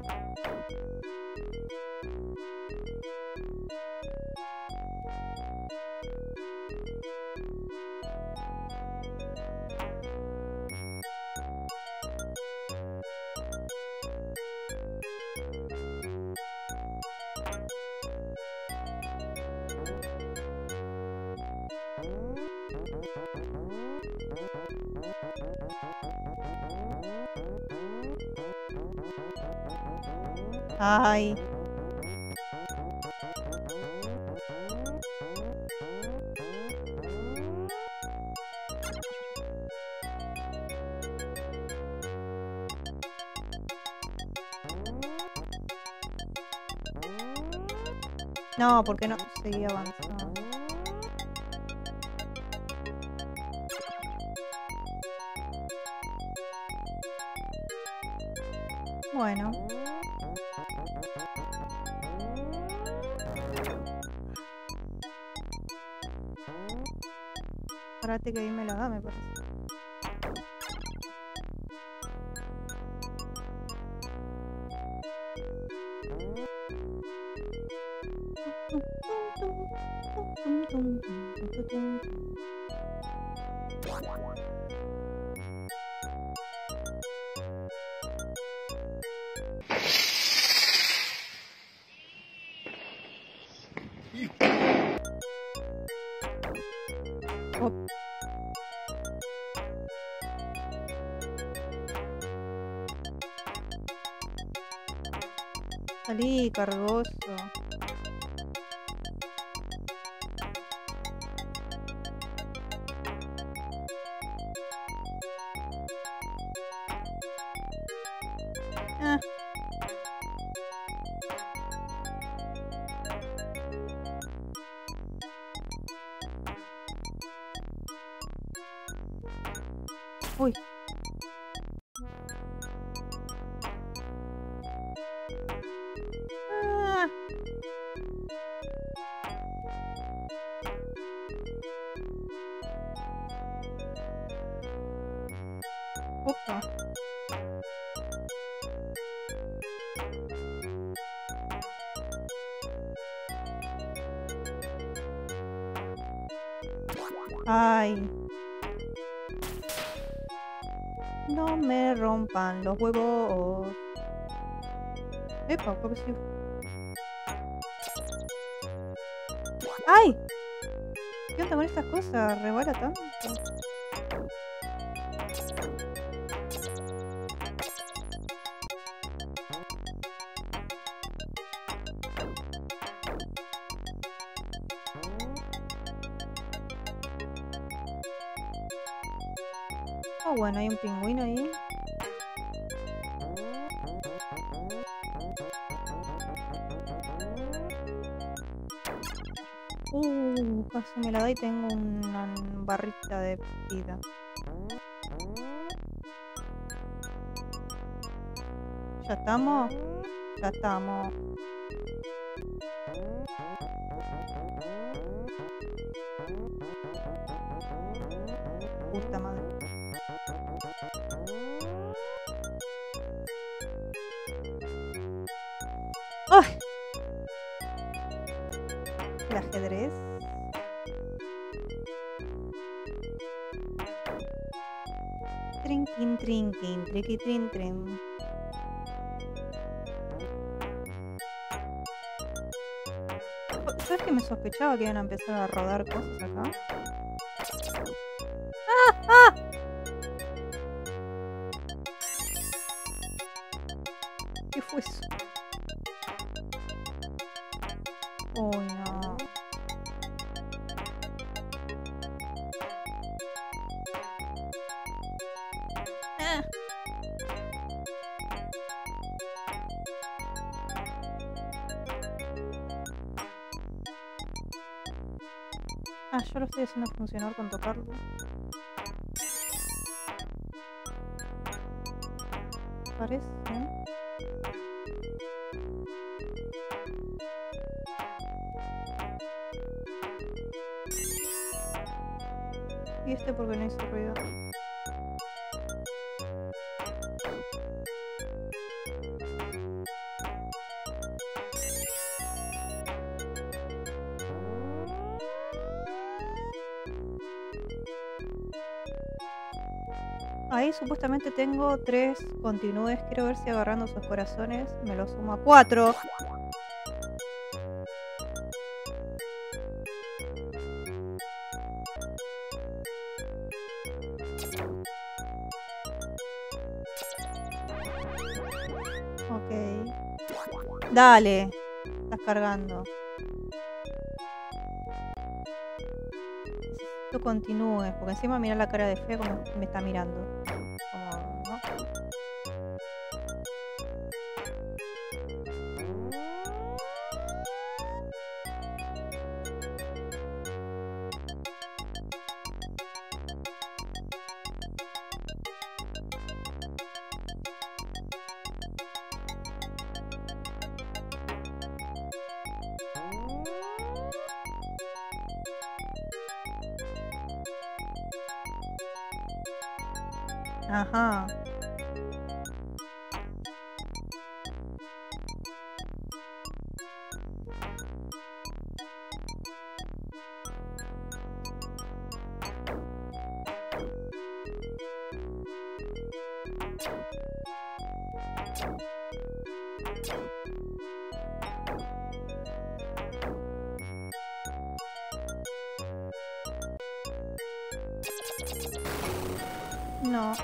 Ay. No, porque no seguí avanzando. Bueno. Espérate que ahí me la da, me parece. Oh. Salí, cargoso. Ah. Uy. Ah. Opa. Ay. No me rompan los huevos. Epa, ¿por qué sí? ¡Ay! ¿Qué onda con estas cosas? ¿Rebala tanto? Oh, bueno, hay un pingüino ahí. Uh, casi me la da y tengo una barrita de vida. ¿Ya estamos? Ya estamos. Puta madre. ¡Ay! El ajedrez. Trinquin, trinquin, triqui, trin, trin. ¿Sabes que me sospechaba que iban a empezar a rodar cosas acá? ¡Ah! ¡Ah! ¿Qué fue eso? Uy, no. Ah. Ah, yo lo estoy haciendo funcionar con tocarlo. Parece. ¿Y este por qué no hizo ruido? Ahí supuestamente tengo tres continúes. Quiero ver si agarrando sus corazones me lo sumo a cuatro. Ok. Dale. Estás cargando. Necesito continúes, porque encima mira la cara de fe como me está mirando. Como, ¿no? Ajá. No.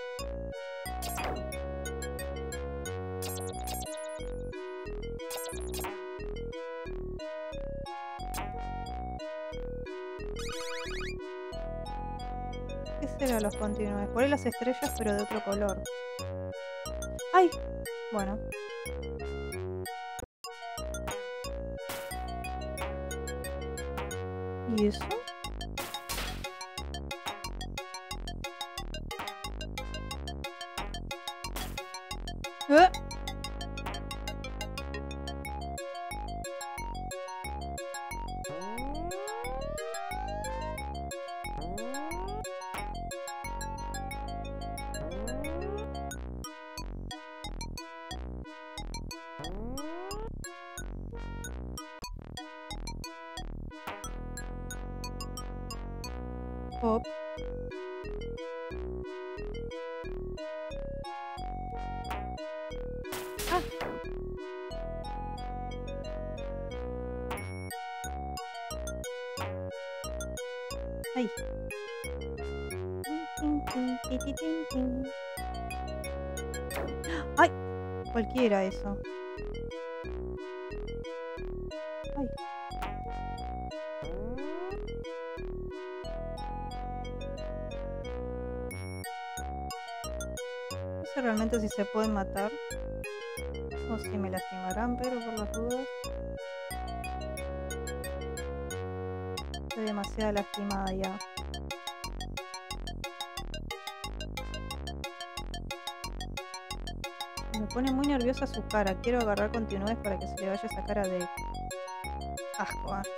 ¿Qué será los continúes? Por ahí las estrellas, pero de otro color. ¡Ay! Bueno. ¿Y eso? ¿Eh? Pop. Ah. Ahí. ¡Ay! Cualquiera eso. ¡Ay! No sé realmente si se pueden matar o si me lastimarán, pero por las dudas estoy demasiado lastimada ya. Me pone muy nerviosa su cara. Quiero agarrar continúes para que se le vaya esa cara de asco. ¿eh?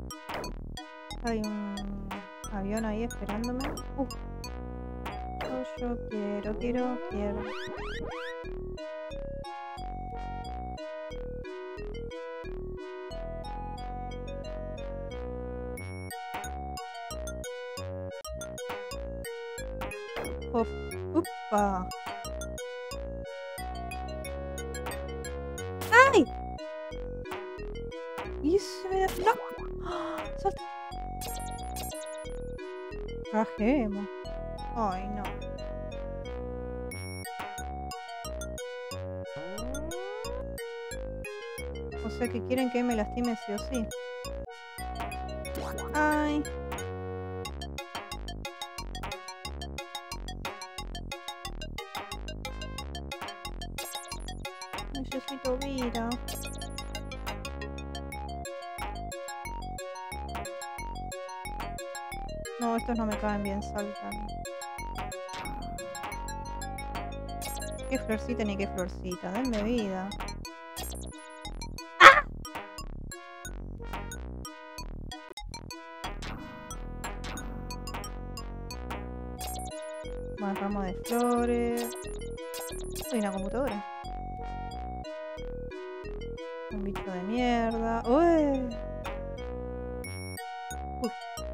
Hay un avión ahí esperándome. Uh. Oh, Yo quiero, quiero, quiero. Op, upa. ¡Ay! Y se me da... ¡No! ¡Ah! ¡Salta! Rajemos. Ay, no. O sea que quieren que me lastime sí o sí. Ay. Necesito vida. No, estos no me caen bien, saltan. Qué florcita ni qué florcita. Denme vida. ¡Ah! Más ramo de flores. Hay una computadora. Un bicho de mierda. ¡Uy! Uy.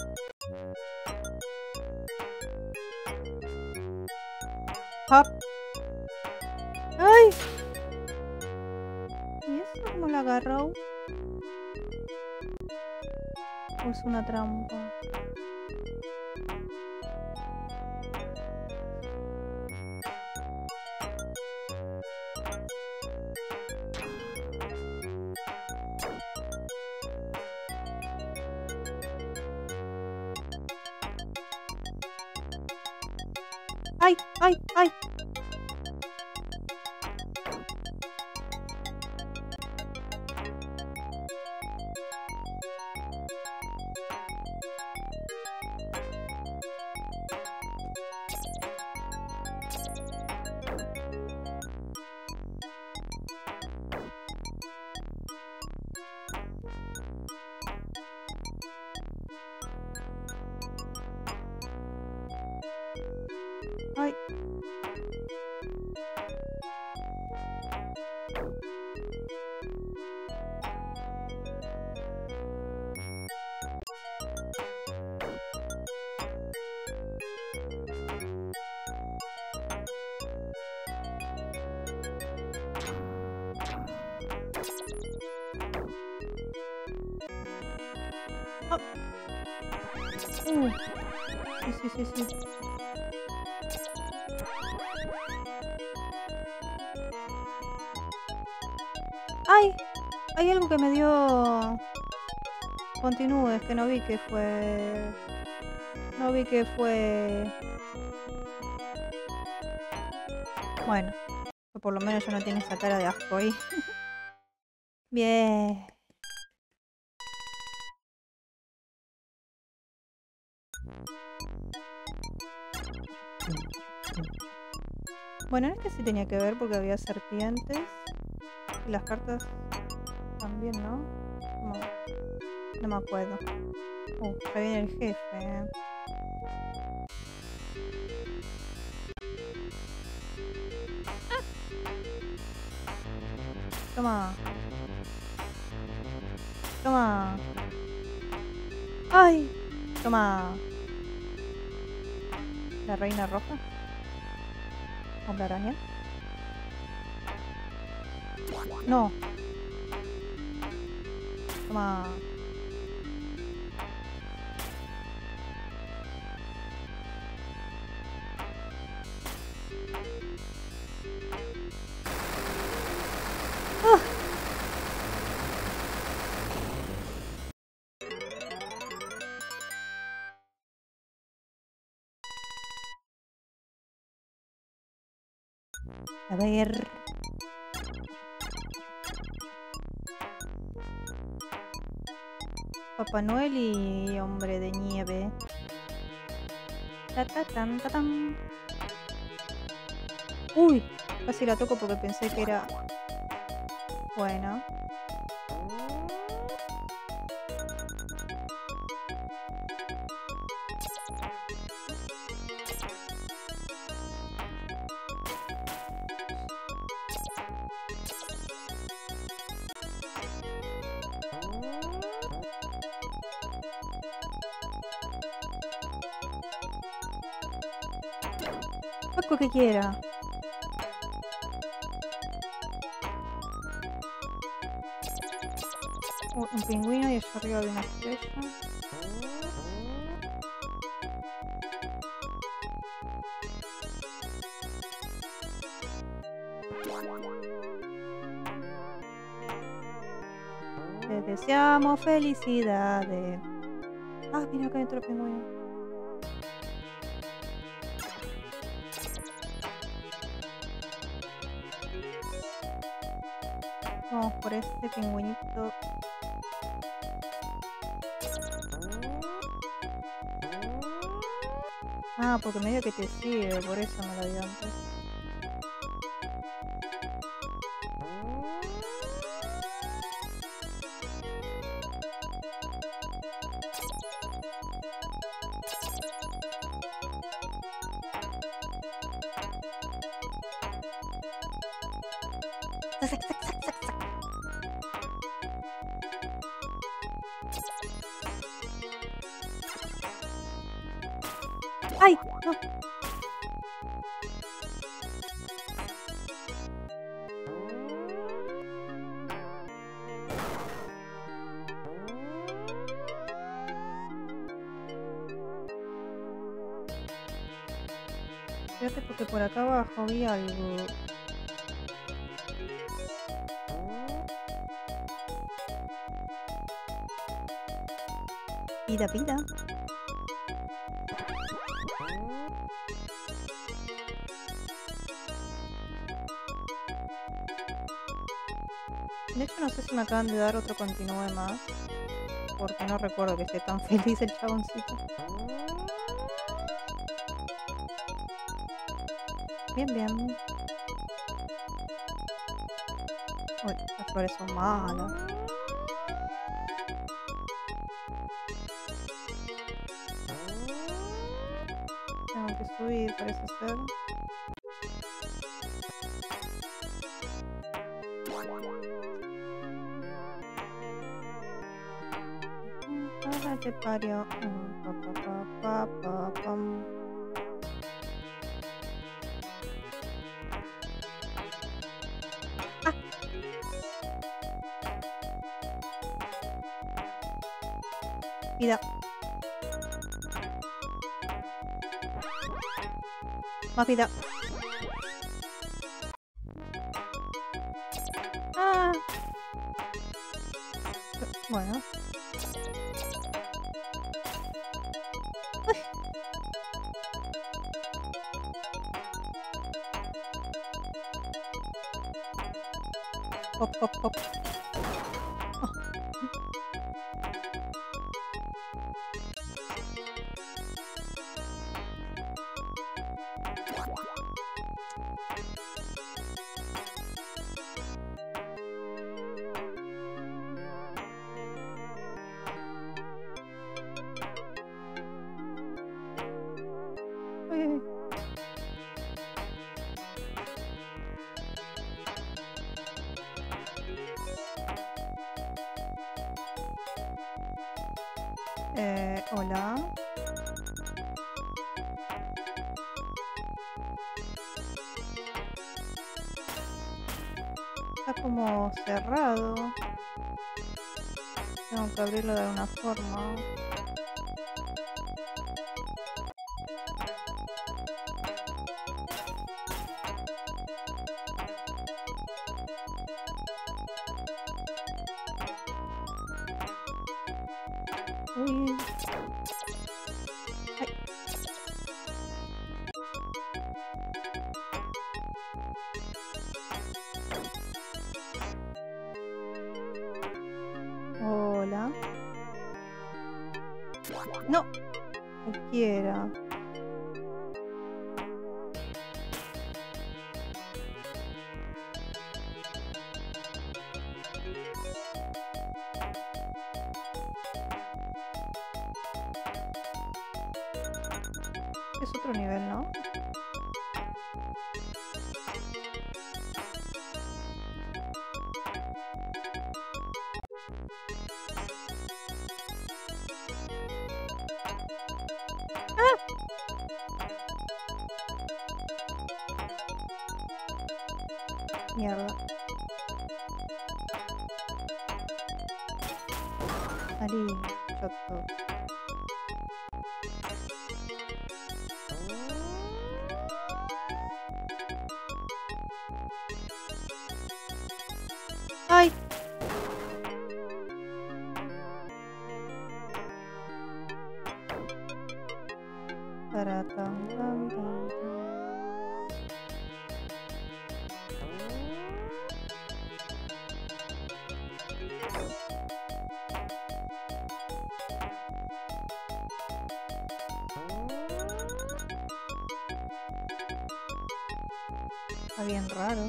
¡Hop! ¡Ay! ¿Y eso cómo la agarró? ¿O es una trampa? ¡Ay! ¡Ay! ¡Ay! ¡Ay! Oh. Uh. Sí, sí, sí, sí. ¡Ay! Hay algo que me dio... Continúes, que no vi que fue... No vi que fue... Bueno, que por lo menos ya no tiene esa cara de asco ahí. Bien. Bueno, este sí tenía que ver porque había serpientes. Y las cartas también, ¿no? No, no me acuerdo. Uh, ya viene el jefe. ¿eh? ¡Ah! Toma. Toma. ¡Ay! Toma. La reina roja. Hombre araña. No. Toma. ¡Ah! A ver. Papá Noel y hombre de nieve. Ta ta tan ta tan. Uy, casi la toco porque pensé que era... Bueno. Algo que quiera. Uh, un pingüino y allá arriba de una estrella. Te deseamos felicidades. Ah, mira acá hay otro pingüino. Vamos por este pingüinito. Ah, porque medio que te sigue, por eso me lo dio antes. Sac, sac, sac, sac, sac. ¡Ay! No. Fíjate porque por acá abajo vi algo. Pida, pida. De hecho no sé si me acaban de dar otro continúe más. Porque no recuerdo que esté tan feliz el chaboncito. Bien, bien. Uy, las flores son malas. Tengo que subir, parece ser. Ahora te parió. Pa, pa, pa, pa, pa, pam. Ah. Vida. Más vida. Ah. Bueno. Uy. Hop, hop, hop. Oh. Uy. Eh, hola. Está como cerrado. Tengo que abrirlo de alguna forma. Uy. Ay. Hola. No. Cualquiera. Es otro nivel, ¿no? Mierda. Salí, choto. ¡Ay! Taratán, tan, tan, tan. Está bien raro.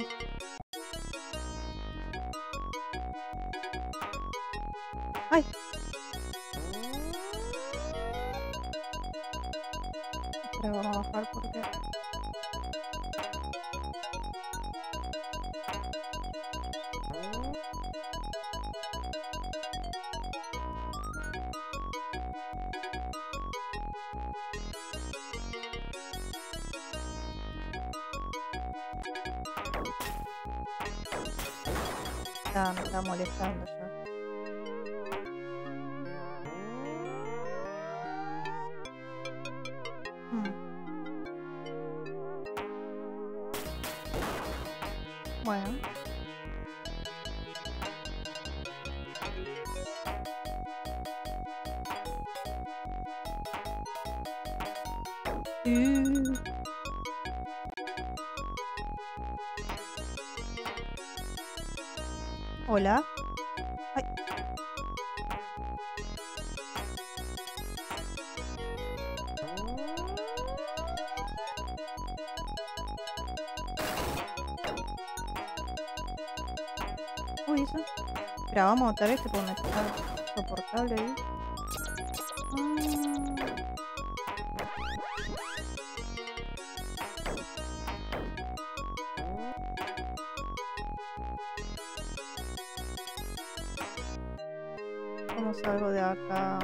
¡Ay! Pero vamos a bajar porque... Ya me está molestando ya. Hmm. Bueno. Uh. Hola. Ay. Uy, eso. Espera, vamos otra vez que puedo meter soportable ahí. Mm. ¿Cómo salgo de acá?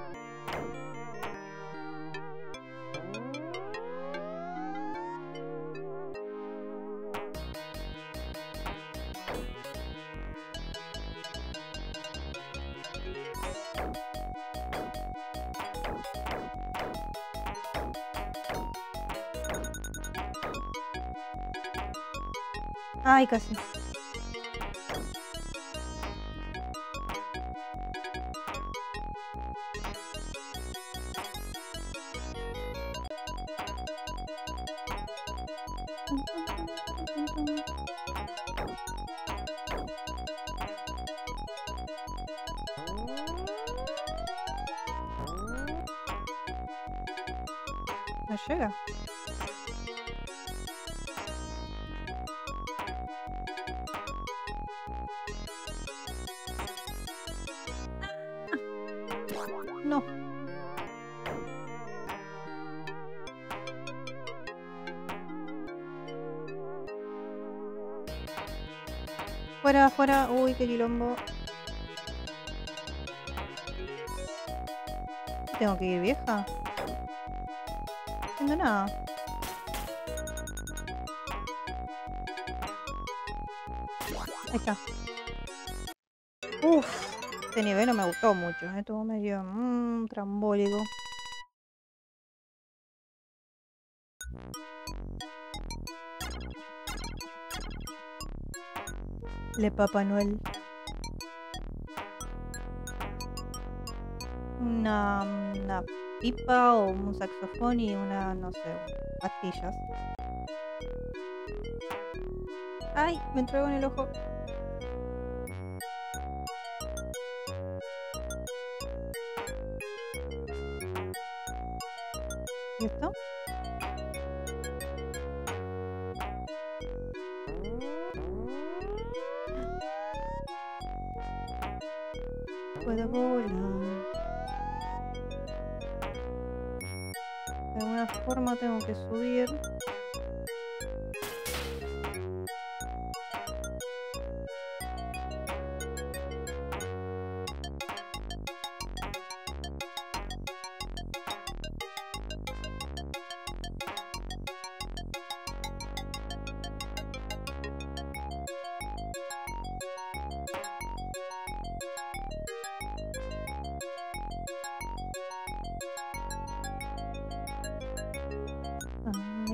Ay, casi. No llega. No. Fuera, fuera. Uy, qué quilombo. Tengo que ir, vieja. No entiendo nada. Ahí está. Uff. Este nivel no me gustó mucho. ¿eh? Estuvo medio mmm, trambólico. Le Papá Noel. Una, una pipa o un saxofón y una, no sé, pastillas. ¡Ay! Me entró en el ojo. ¿Y esto? Puedo volar. De alguna forma tengo que subir.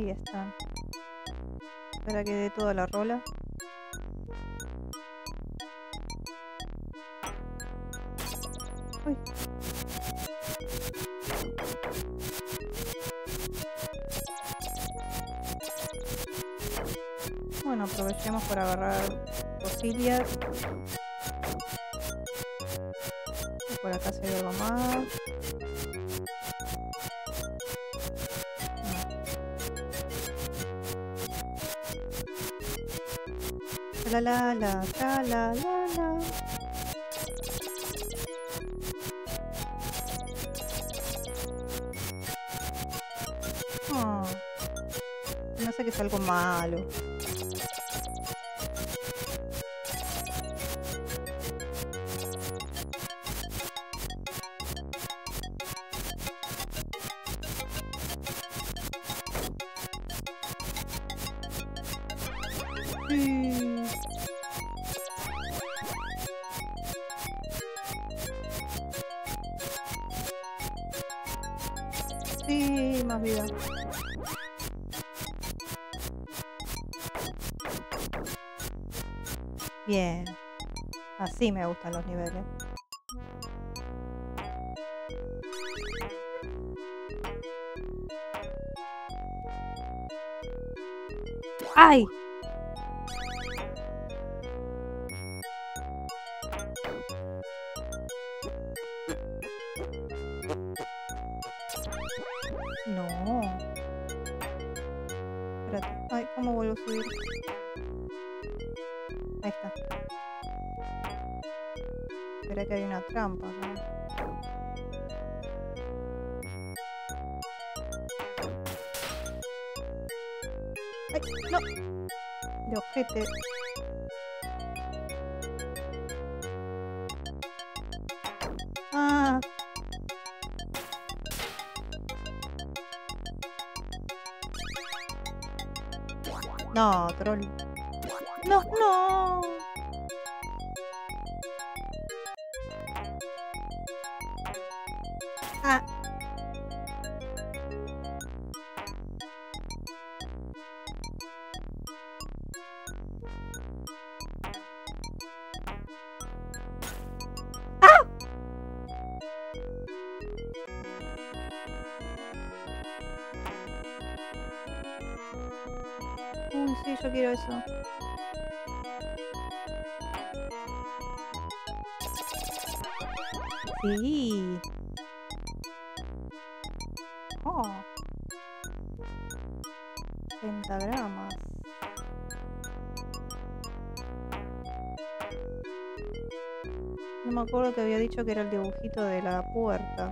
Ahí están. Espera que dé toda la rola. Uy. Bueno, aprovechemos para agarrar cosillas. Y por acá se ve algo más. La la la la la la la. Oh, no sé que es algo malo. Sí. Sí, más vida. Bien. Así me gustan los niveles. ¡Ay! No. Espérate. Ay, ¿cómo vuelvo a subir? Ahí está. Espera que hay una trampa acá. ¡Ay! ¡No! De ojete. ¡Ah! No, troll. ¡No, no! ¡Ah! Uy, sí, yo quiero eso. Sí. Oh. Pentagramas. No me acuerdo que había dicho que era el dibujito de la puerta.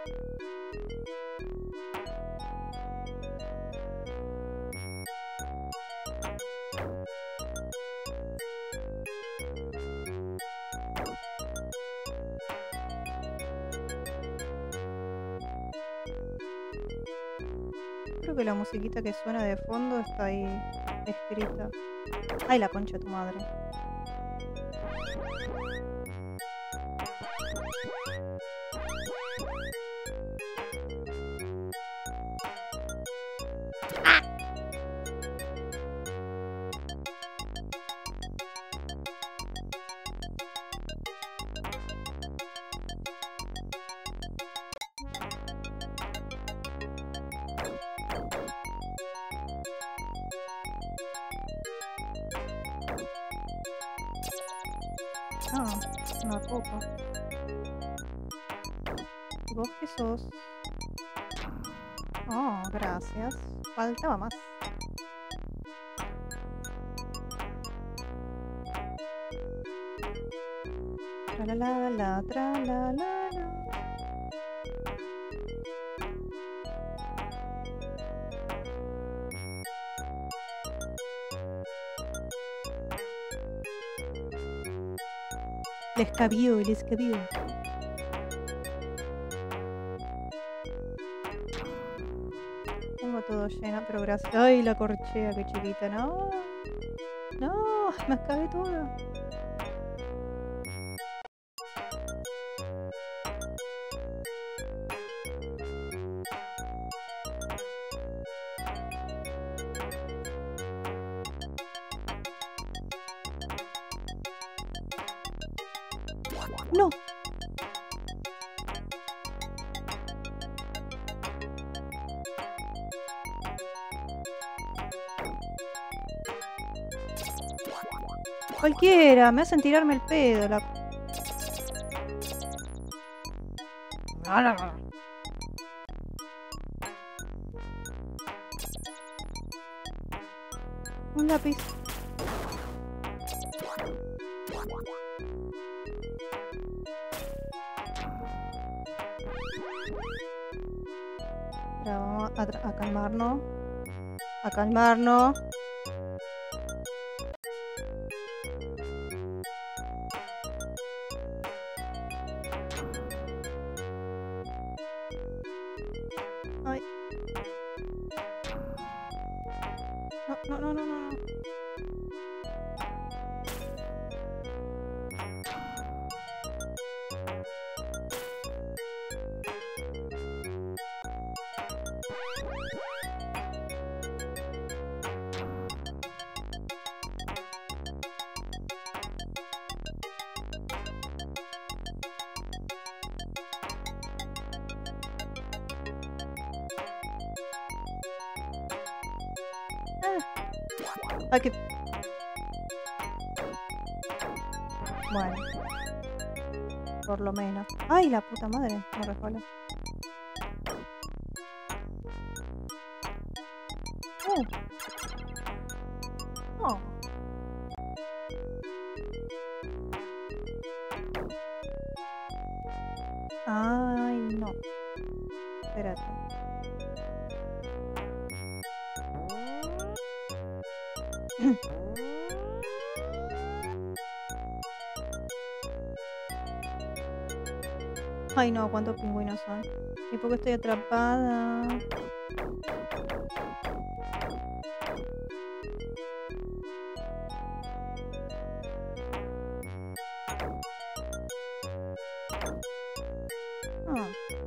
Creo que la musiquita que suena de fondo está ahí escrita. Ay, la concha de tu madre. Ah, una copa. ¿Y vos qué sos? Oh, gracias. Faltaba más. Tra la la la, tra la la la. El escabio, el escabio. Tengo todo lleno, pero gracias. Ay, la corchea, qué chiquita. No. No, me acabé todo. No. Cualquiera, me hacen tirarme el pedo. La... Un lápiz. Ahora vamos a, a calmarnos. A calmarnos. Ay. No, no, no, no, no. Ay, que... Bueno. Por lo menos. Ay, la puta madre. Me resbaló. Uh. Oh. Ay, no. Espérate. Ay no, cuántos pingüinos son. ¿Y por qué estoy atrapada? Ah.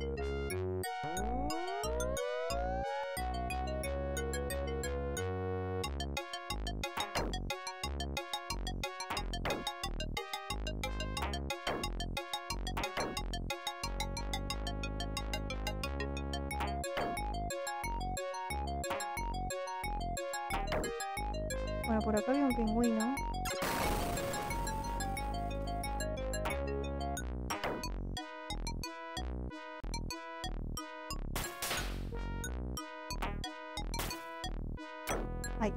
Bueno, por acá había un pingüino. Ay.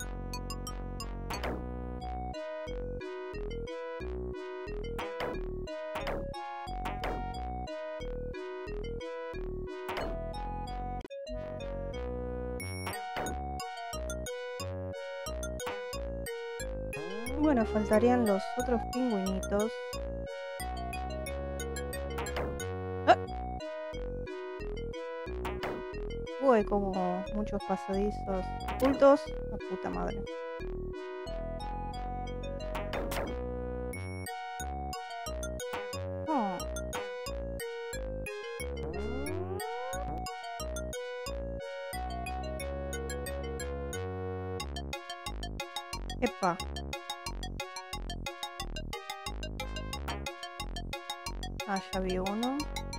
Bueno, faltarían los otros pingüinitos. ¡Ah! Uy, como muchos pasadizos ocultos. La puta madre. Oh. Epa. Ah, ya vi uno.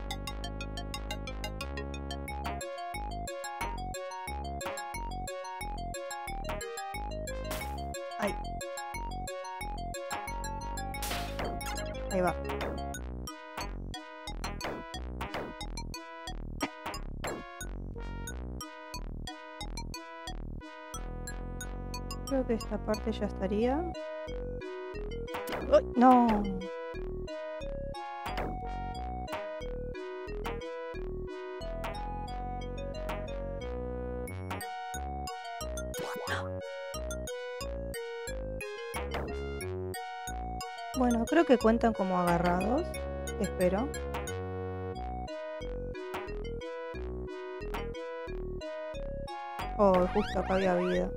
Ay. Ahí va. Creo que esta parte ya estaría. ¡Uy! ¡No! Bueno, creo que cuentan como agarrados. Espero. Oh, justo acá había vida.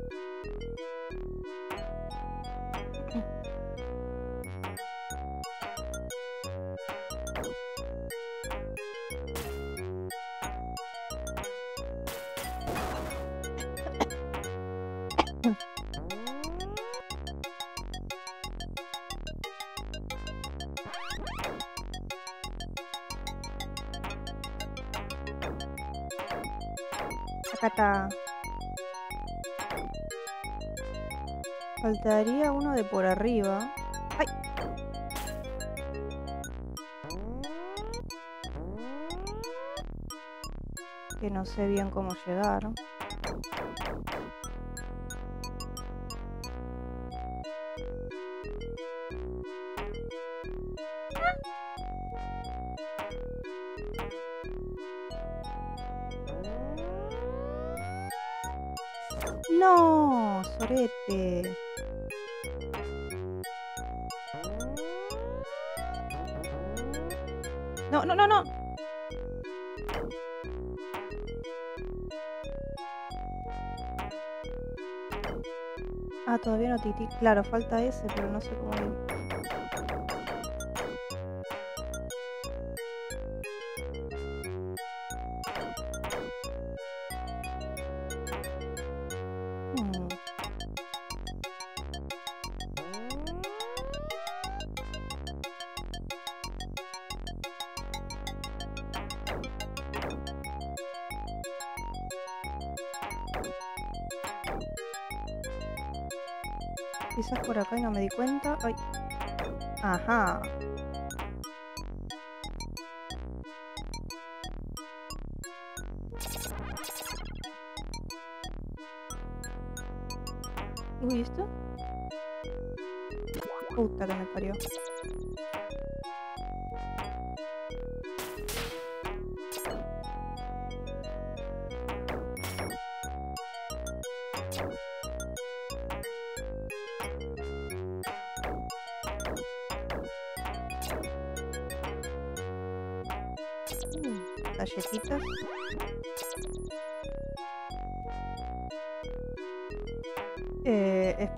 Acá está. Faltaría uno de por arriba. ¡Ay! Que no sé bien cómo llegar. No, sorete. No, no, no, no. Ah, todavía no titi. Claro, falta ese, pero no sé cómo ir. Hmm. Quizás por acá y no me di cuenta. Ay. Ajá. Uy, ¿esto? Puta que me parió. Galletitas. Eh, es...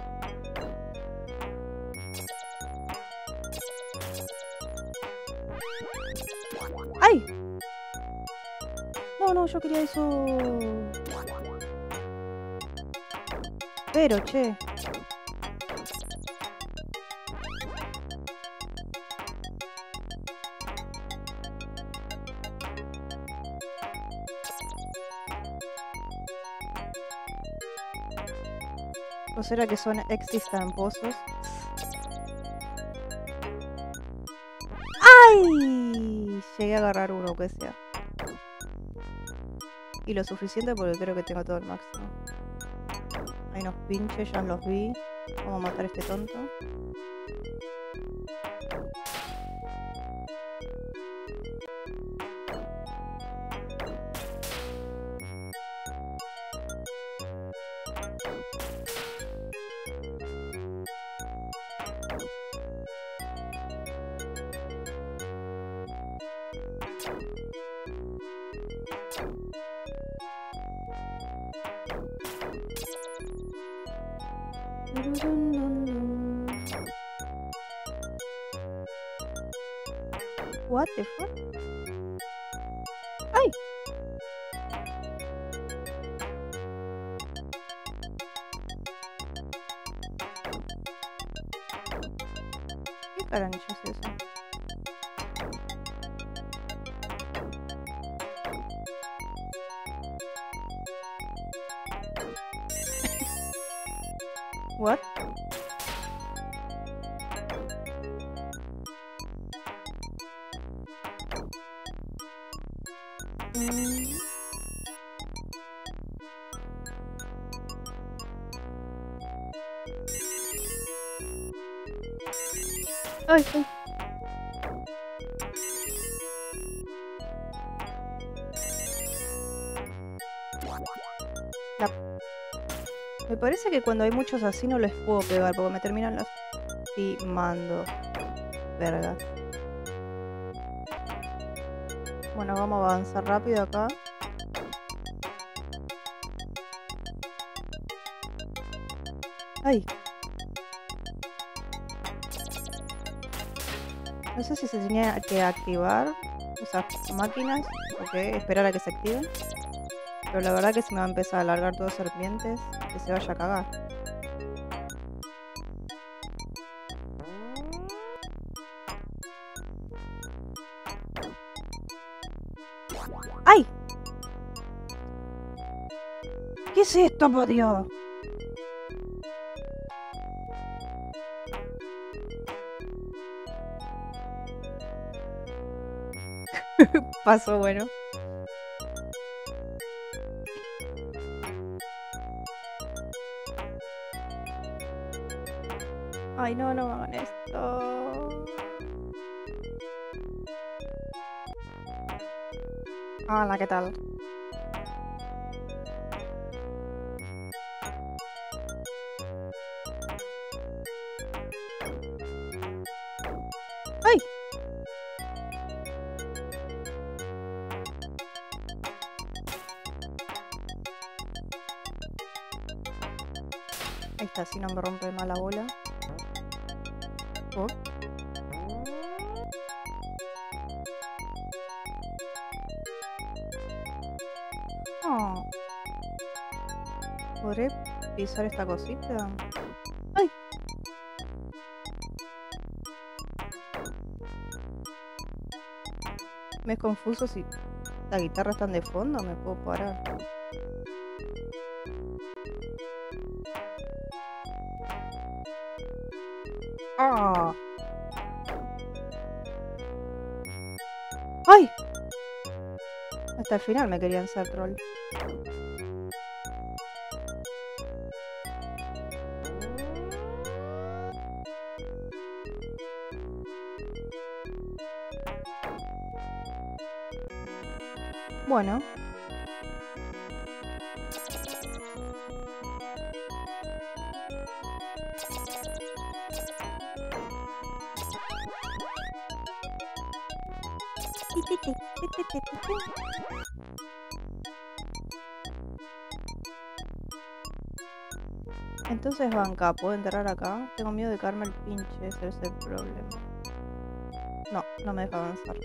¡Ay! No, no, yo quería eso. Pero, che. ¿O será que son existan pozos? ¡Ay! Llegué a agarrar uno, que sea. Y lo suficiente porque creo que tengo todo el máximo. Hay unos pinches, ya los vi. Vamos a matar a este tonto. What the fuck? ¡Ay! ¿Qué carancho es eso? What? Mm. Ay, ay. La... Me parece que cuando hay muchos así no les puedo pegar porque me terminan lastimando. Verga. Bueno, vamos a avanzar rápido acá. ¡Ay! No sé si se tenía que activar esas máquinas o qué, esperar a que se activen. Pero la verdad que se me va a empezar a alargar todas serpientes, que se vaya a cagar. ¡Ay! ¿Qué es esto, por Dios? Paso bueno. Ay, no, no me hagan esto. Hola, ¿qué tal? ¡Ay! Ahí está, si no me rompe mal la bola. Oh. Oh. ¿Podré pisar esta cosita? ¡Ay! Me es confuso si la guitarra está de fondo, me puedo parar. ¡Ah! ¡Ay! Hasta el final me querían ser troll. Bueno. Entonces banca, ¿puedo enterrar acá? Tengo miedo de caerme el pinche, ese es el problema. No, no me deja avanzar.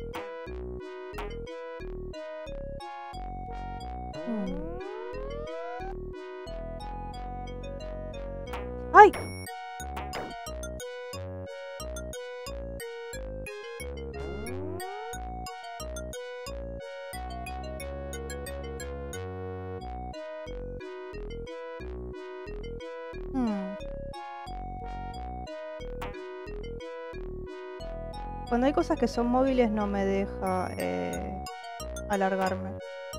Hmm. ¡Ay! Hmm. Cuando hay cosas que son móviles no me deja eh, alargarme.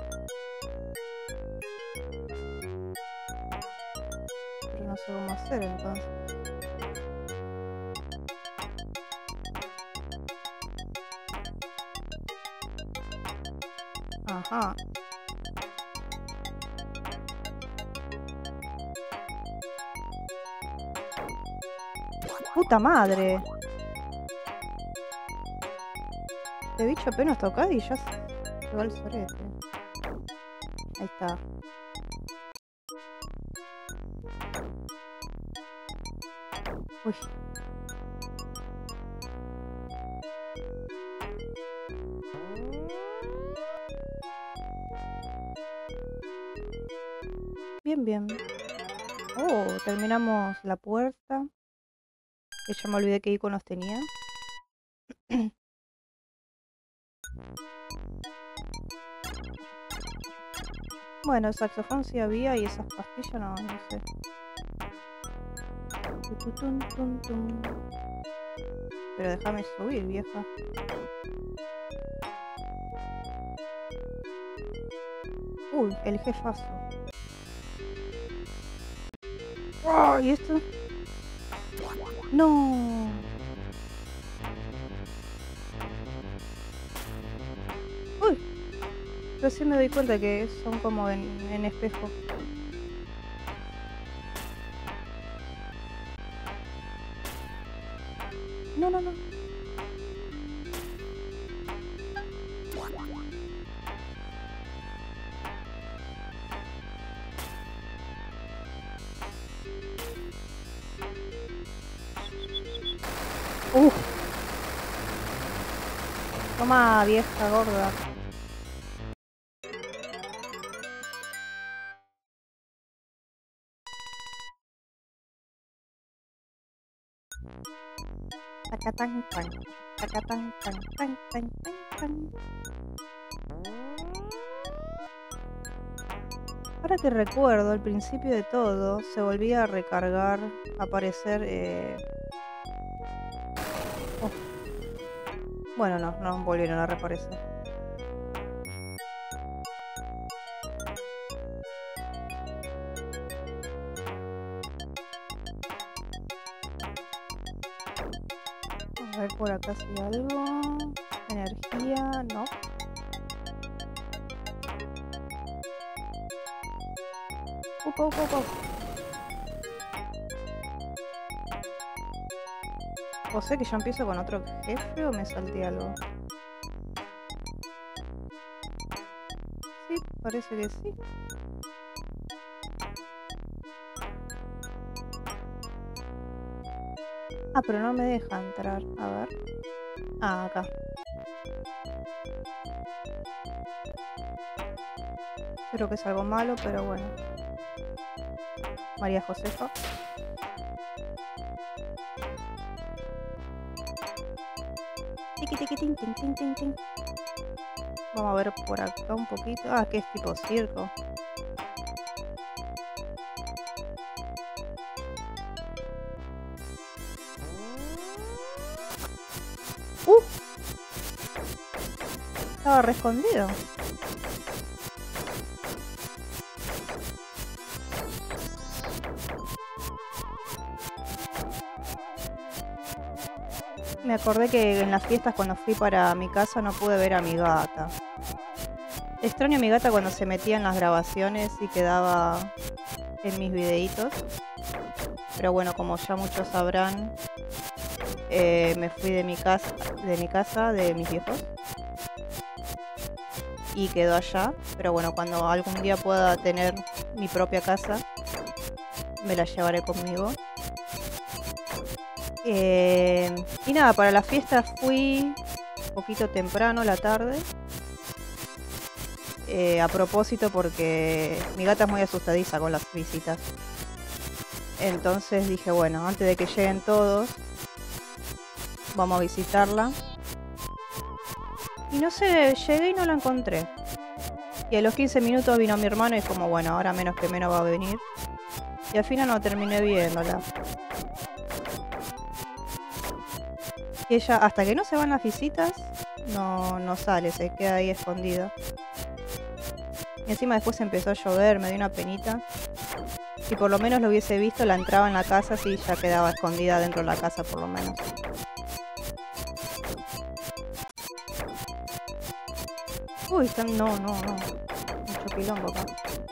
Pero no sé cómo hacer entonces. Ajá. ¡Puta madre! Este bicho apenas toca y ya se va el sorete. Ahí está. Uy. Bien, bien. Oh, terminamos la puerta. Que ya me olvidé qué iconos tenía. Bueno, el saxofón sí había y esas pastillas no, no sé. Tum, tum, tum. Pero déjame subir, vieja. Uy, el jefazo. Oh, ¿y esto? No. Uy. Recién me doy cuenta que son como en, en espejo. No, no, no. Uf. Toma, vieja gorda. Tacatán, tan, tacatán, tan, tan, tan, tan, tan. Ahora que recuerdo, al principio de todo, se volvía a recargar, a aparecer... Eh... Oh. Bueno, no, no volvieron a reaparecer. A ver por acá si hay algo. Energía, no. Upa, upa, upa. O sea que ya empiezo con otro jefe o me salté algo. Sí, parece que sí. Ah, pero no me deja entrar. A ver. Ah, acá. Creo que es algo malo, pero bueno. María Josefa. Tiqui, tiqui, tin, tin, tin, tin, tin. Vamos a ver por acá un poquito. Ah, que es tipo circo. ¡Uh! Estaba re escondido. Me acordé que en las fiestas cuando fui para mi casa no pude ver a mi gata. Extraño a mi gata cuando se metía en las grabaciones y quedaba en mis videitos. Pero bueno, como ya muchos sabrán, eh, me fui de mi casa, de mi casa, de mis viejos. Y quedó allá. Pero bueno, cuando algún día pueda tener mi propia casa, me la llevaré conmigo. Eh, y nada, para la fiesta fui un poquito temprano, la tarde. Eh, a propósito porque mi gata es muy asustadiza con las visitas. Entonces dije, bueno, antes de que lleguen todos, vamos a visitarla. Y no sé, llegué y no la encontré. Y a los quince minutos vino mi hermano y es como, bueno, ahora menos que menos va a venir. Y al final no terminé viéndola. Y ella, hasta que no se van las visitas, no, no sale, se queda ahí escondida. Y encima después empezó a llover, me dio una penita. Si por lo menos lo hubiese visto, la entraba en la casa, sí, ya quedaba escondida dentro de la casa por lo menos. Uy, están... no, no, no. Mucho quilombo acá.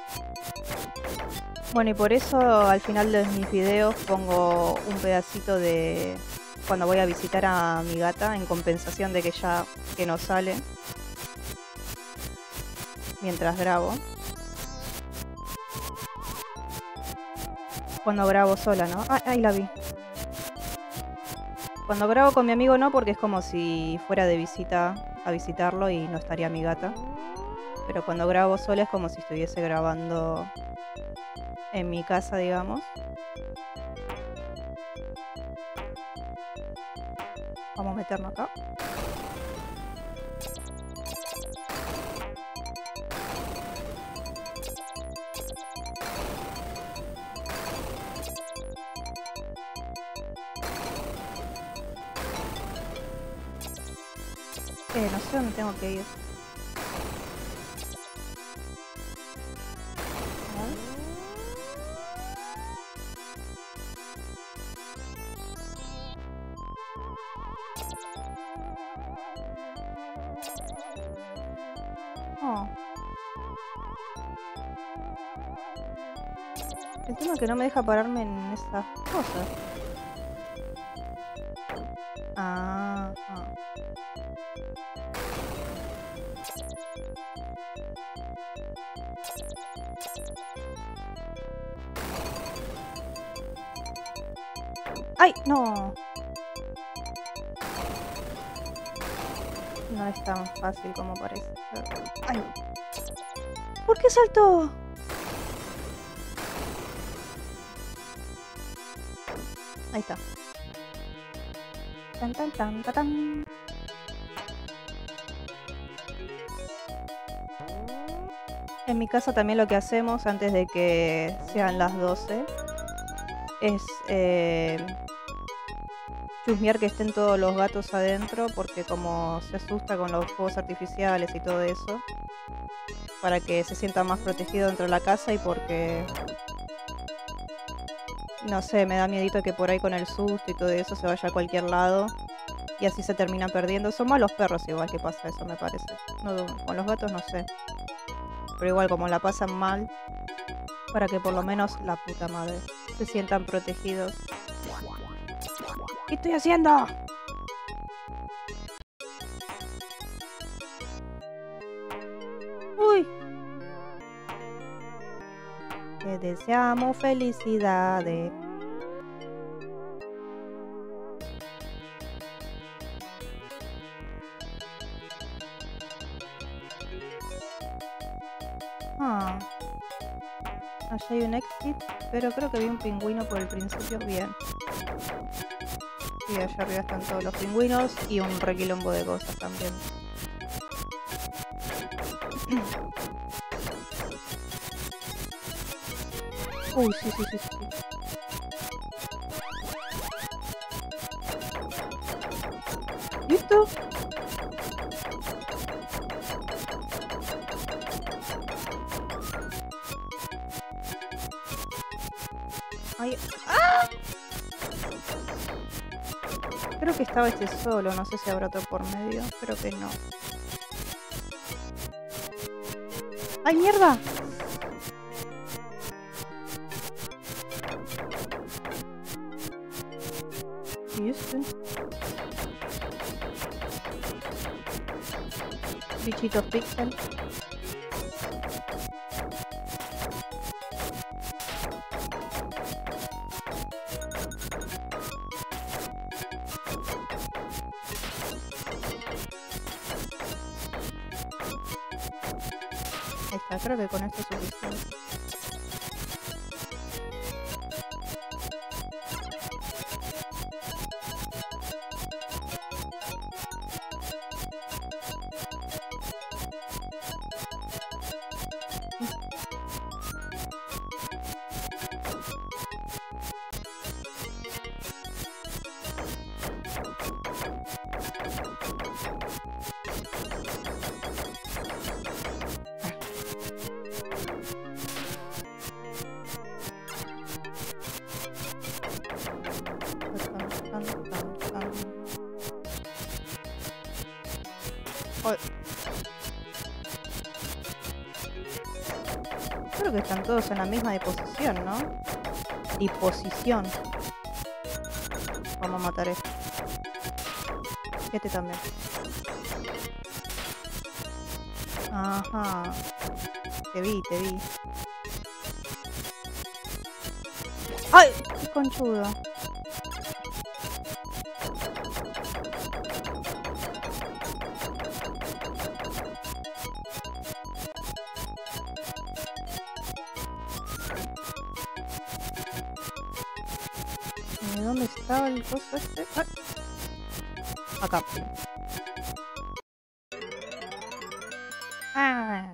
Bueno, y por eso al final de mis videos pongo un pedacito de... cuando voy a visitar a mi gata, en compensación de que ya que no sale. Mientras grabo. Cuando grabo sola, ¿no? Ah, ahí la vi. Cuando grabo con mi amigo no, porque es como si fuera de visita a visitarlo y no estaría mi gata. Pero cuando grabo sola es como si estuviese grabando en mi casa, digamos. Vamos a meternos acá. Eh, no sé dónde tengo que ir. Oh. El tema es que no me deja pararme en esas cosas. Ah, ah. ¡Ay! No. No es tan fácil como parece. ¡Ay! ¿Por qué saltó? Ahí está. Tan tan tan tan tan. En mi casa también lo que hacemos antes de que sean las doce es eh, chusmear que estén todos los gatos adentro, porque como se asusta con los fuegos artificiales y todo eso, para que se sienta más protegido dentro de la casa y porque, no sé, me da miedito que por ahí con el susto y todo eso se vaya a cualquier lado y así se terminan perdiendo. Son malos perros igual que pasa eso, me parece. No, con los gatos no sé. Pero igual como la pasan mal, para que por lo menos la puta madre se sientan protegidos. ¿Qué estoy haciendo? Uy. Te deseamos felicidades. Ah. Allá hay un exit, pero creo que vi un pingüino por el principio. Bien. Y allá arriba están todos los pingüinos y un requilombo de cosas también. Uy, sí, sí, sí, sí. ¿Listo? Ay. ¡Ah! Creo que estaba este solo, no sé si habrá otro por medio, creo que no. ¡Ay, mierda! ¿Y este? Bichitos pixel. Ahí está, creo que con esto es suficiente. Creo que están todos en la misma disposición, ¿no? Disposición. Vamos a matar a este. Este también. Ajá. Te vi, te vi. ¡Ay! ¡Qué conchudo! ¿Dónde estaba el coso este? ¡Ah! Acá. Ah.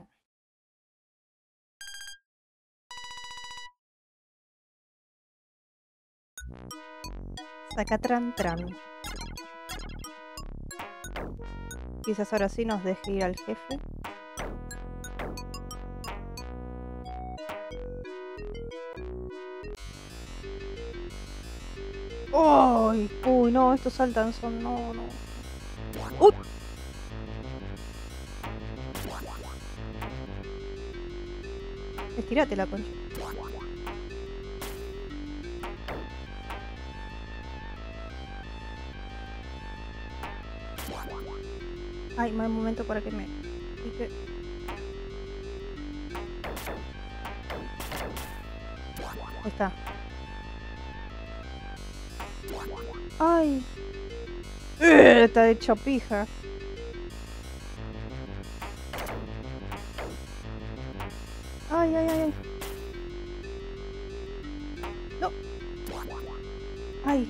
Saca tran tran. Quizás ahora sí nos deje ir al jefe. ¡Ay! Uy, no, estos saltan son... No, no. ¡Uy! Estírate la concha. Ay, mal momento para que me... pique. Ahí está. Ay. ¡Eh! Está hecho pija. Ay, ay, ay, ay. No. Ay.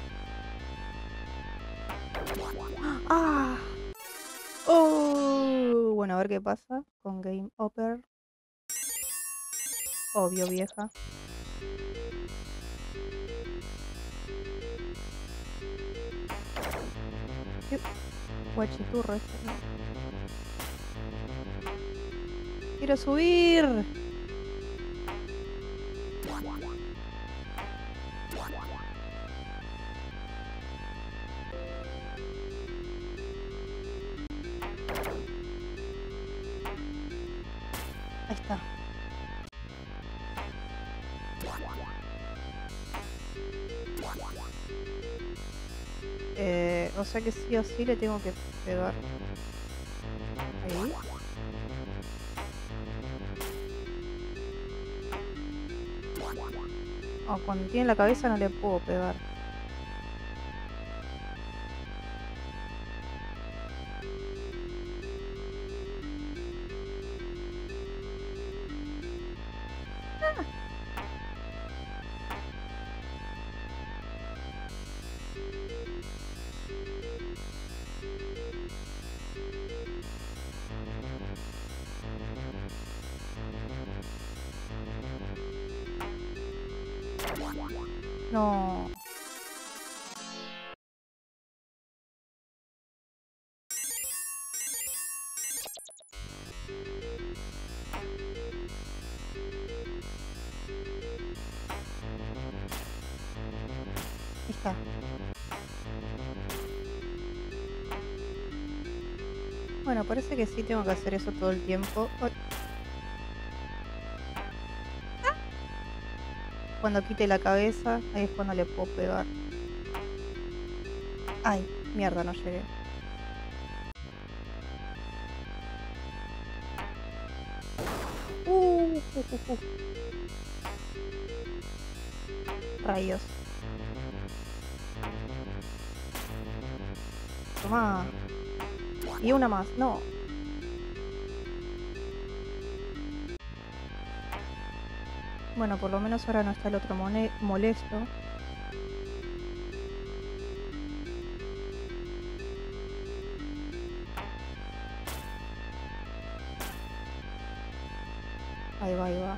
Ah. Oh. ver qué pasa con Game Over. Obvio, vieja. Qué guachiturro este, ¿no? ¡Quiero subir! Ahí está. Eh, o sea que sí o sí le tengo que pegar. Ahí. Oh, cuando tiene la cabeza no le puedo pegar. No. Ahí está. Bueno, parece que sí tengo que hacer eso todo el tiempo. Ay. Cuando quite la cabeza, ahí es cuando le puedo pegar. Ay, mierda, no llegué. Uh, uh, uh, uh. Rayos. Toma. Y una más, no. Bueno, por lo menos ahora no está el otro molesto. Ahí va, ahí va.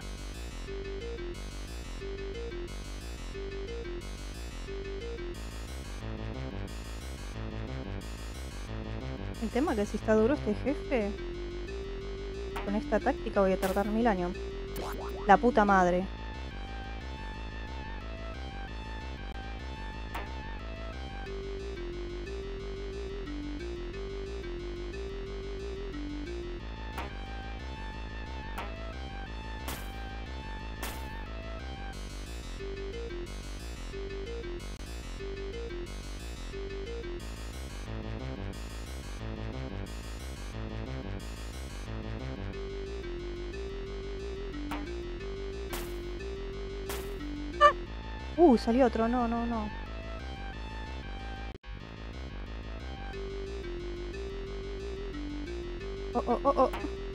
El tema es que si está duro este jefe, con esta táctica voy a tardar mil años. La puta madre. Uh, salió otro, no, no, no. Oh, oh, oh, oh.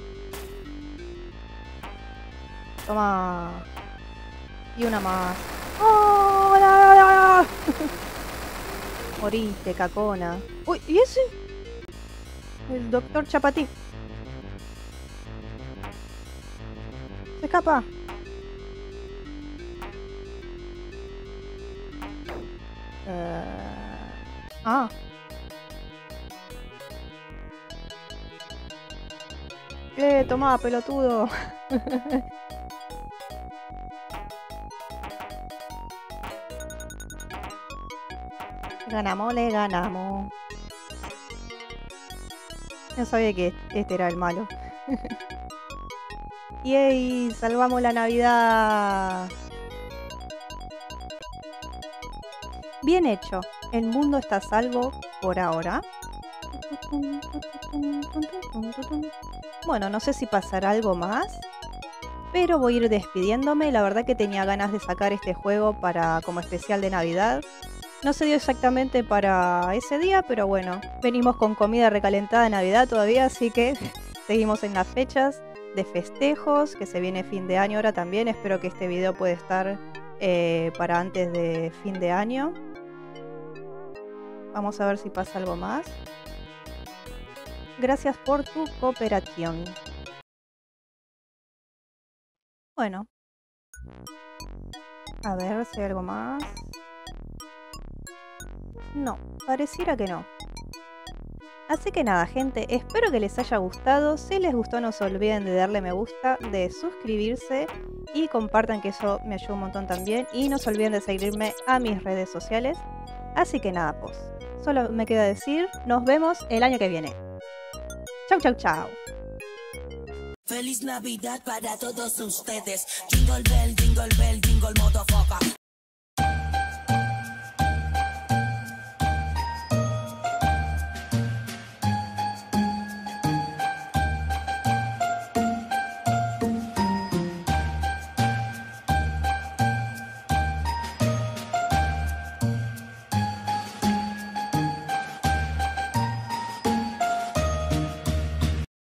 Toma. Y una más. ¡Oh! ¡La, la, la! Moriste, cacona. Uy, ¿y ese? El doctor Chapatí. Se escapa. Uh... Ah. Eh, toma, pelotudo. Ganamos, le ganamos. No sabía que este era el malo. ¡Yay! ¡Salvamos la Navidad! Bien hecho. El mundo está a salvo por ahora. Bueno, no sé si pasará algo más, pero voy a ir despidiéndome. La verdad que tenía ganas de sacar este juego para como especial de Navidad. No se dio exactamente para ese día, pero bueno, venimos con comida recalentada de Navidad todavía, así que seguimos en las fechas de festejos, que se viene fin de año ahora también. Espero que este video pueda estar eh, para antes de fin de año. Vamos a ver si pasa algo más. Gracias por tu cooperación. Bueno. A ver si hay algo más. No, pareciera que no. Así que nada, gente, espero que les haya gustado. Si les gustó, no se olviden de darle me gusta, de suscribirse y compartan, que eso me ayuda un montón también. Y no se olviden de seguirme a mis redes sociales. Así que nada, pues, solo me queda decir, nos vemos el año que viene. Chau, chau, chau.
Feliz Navidad para todos ustedes. Jingle bell, jingle bell, jingle motherfucker.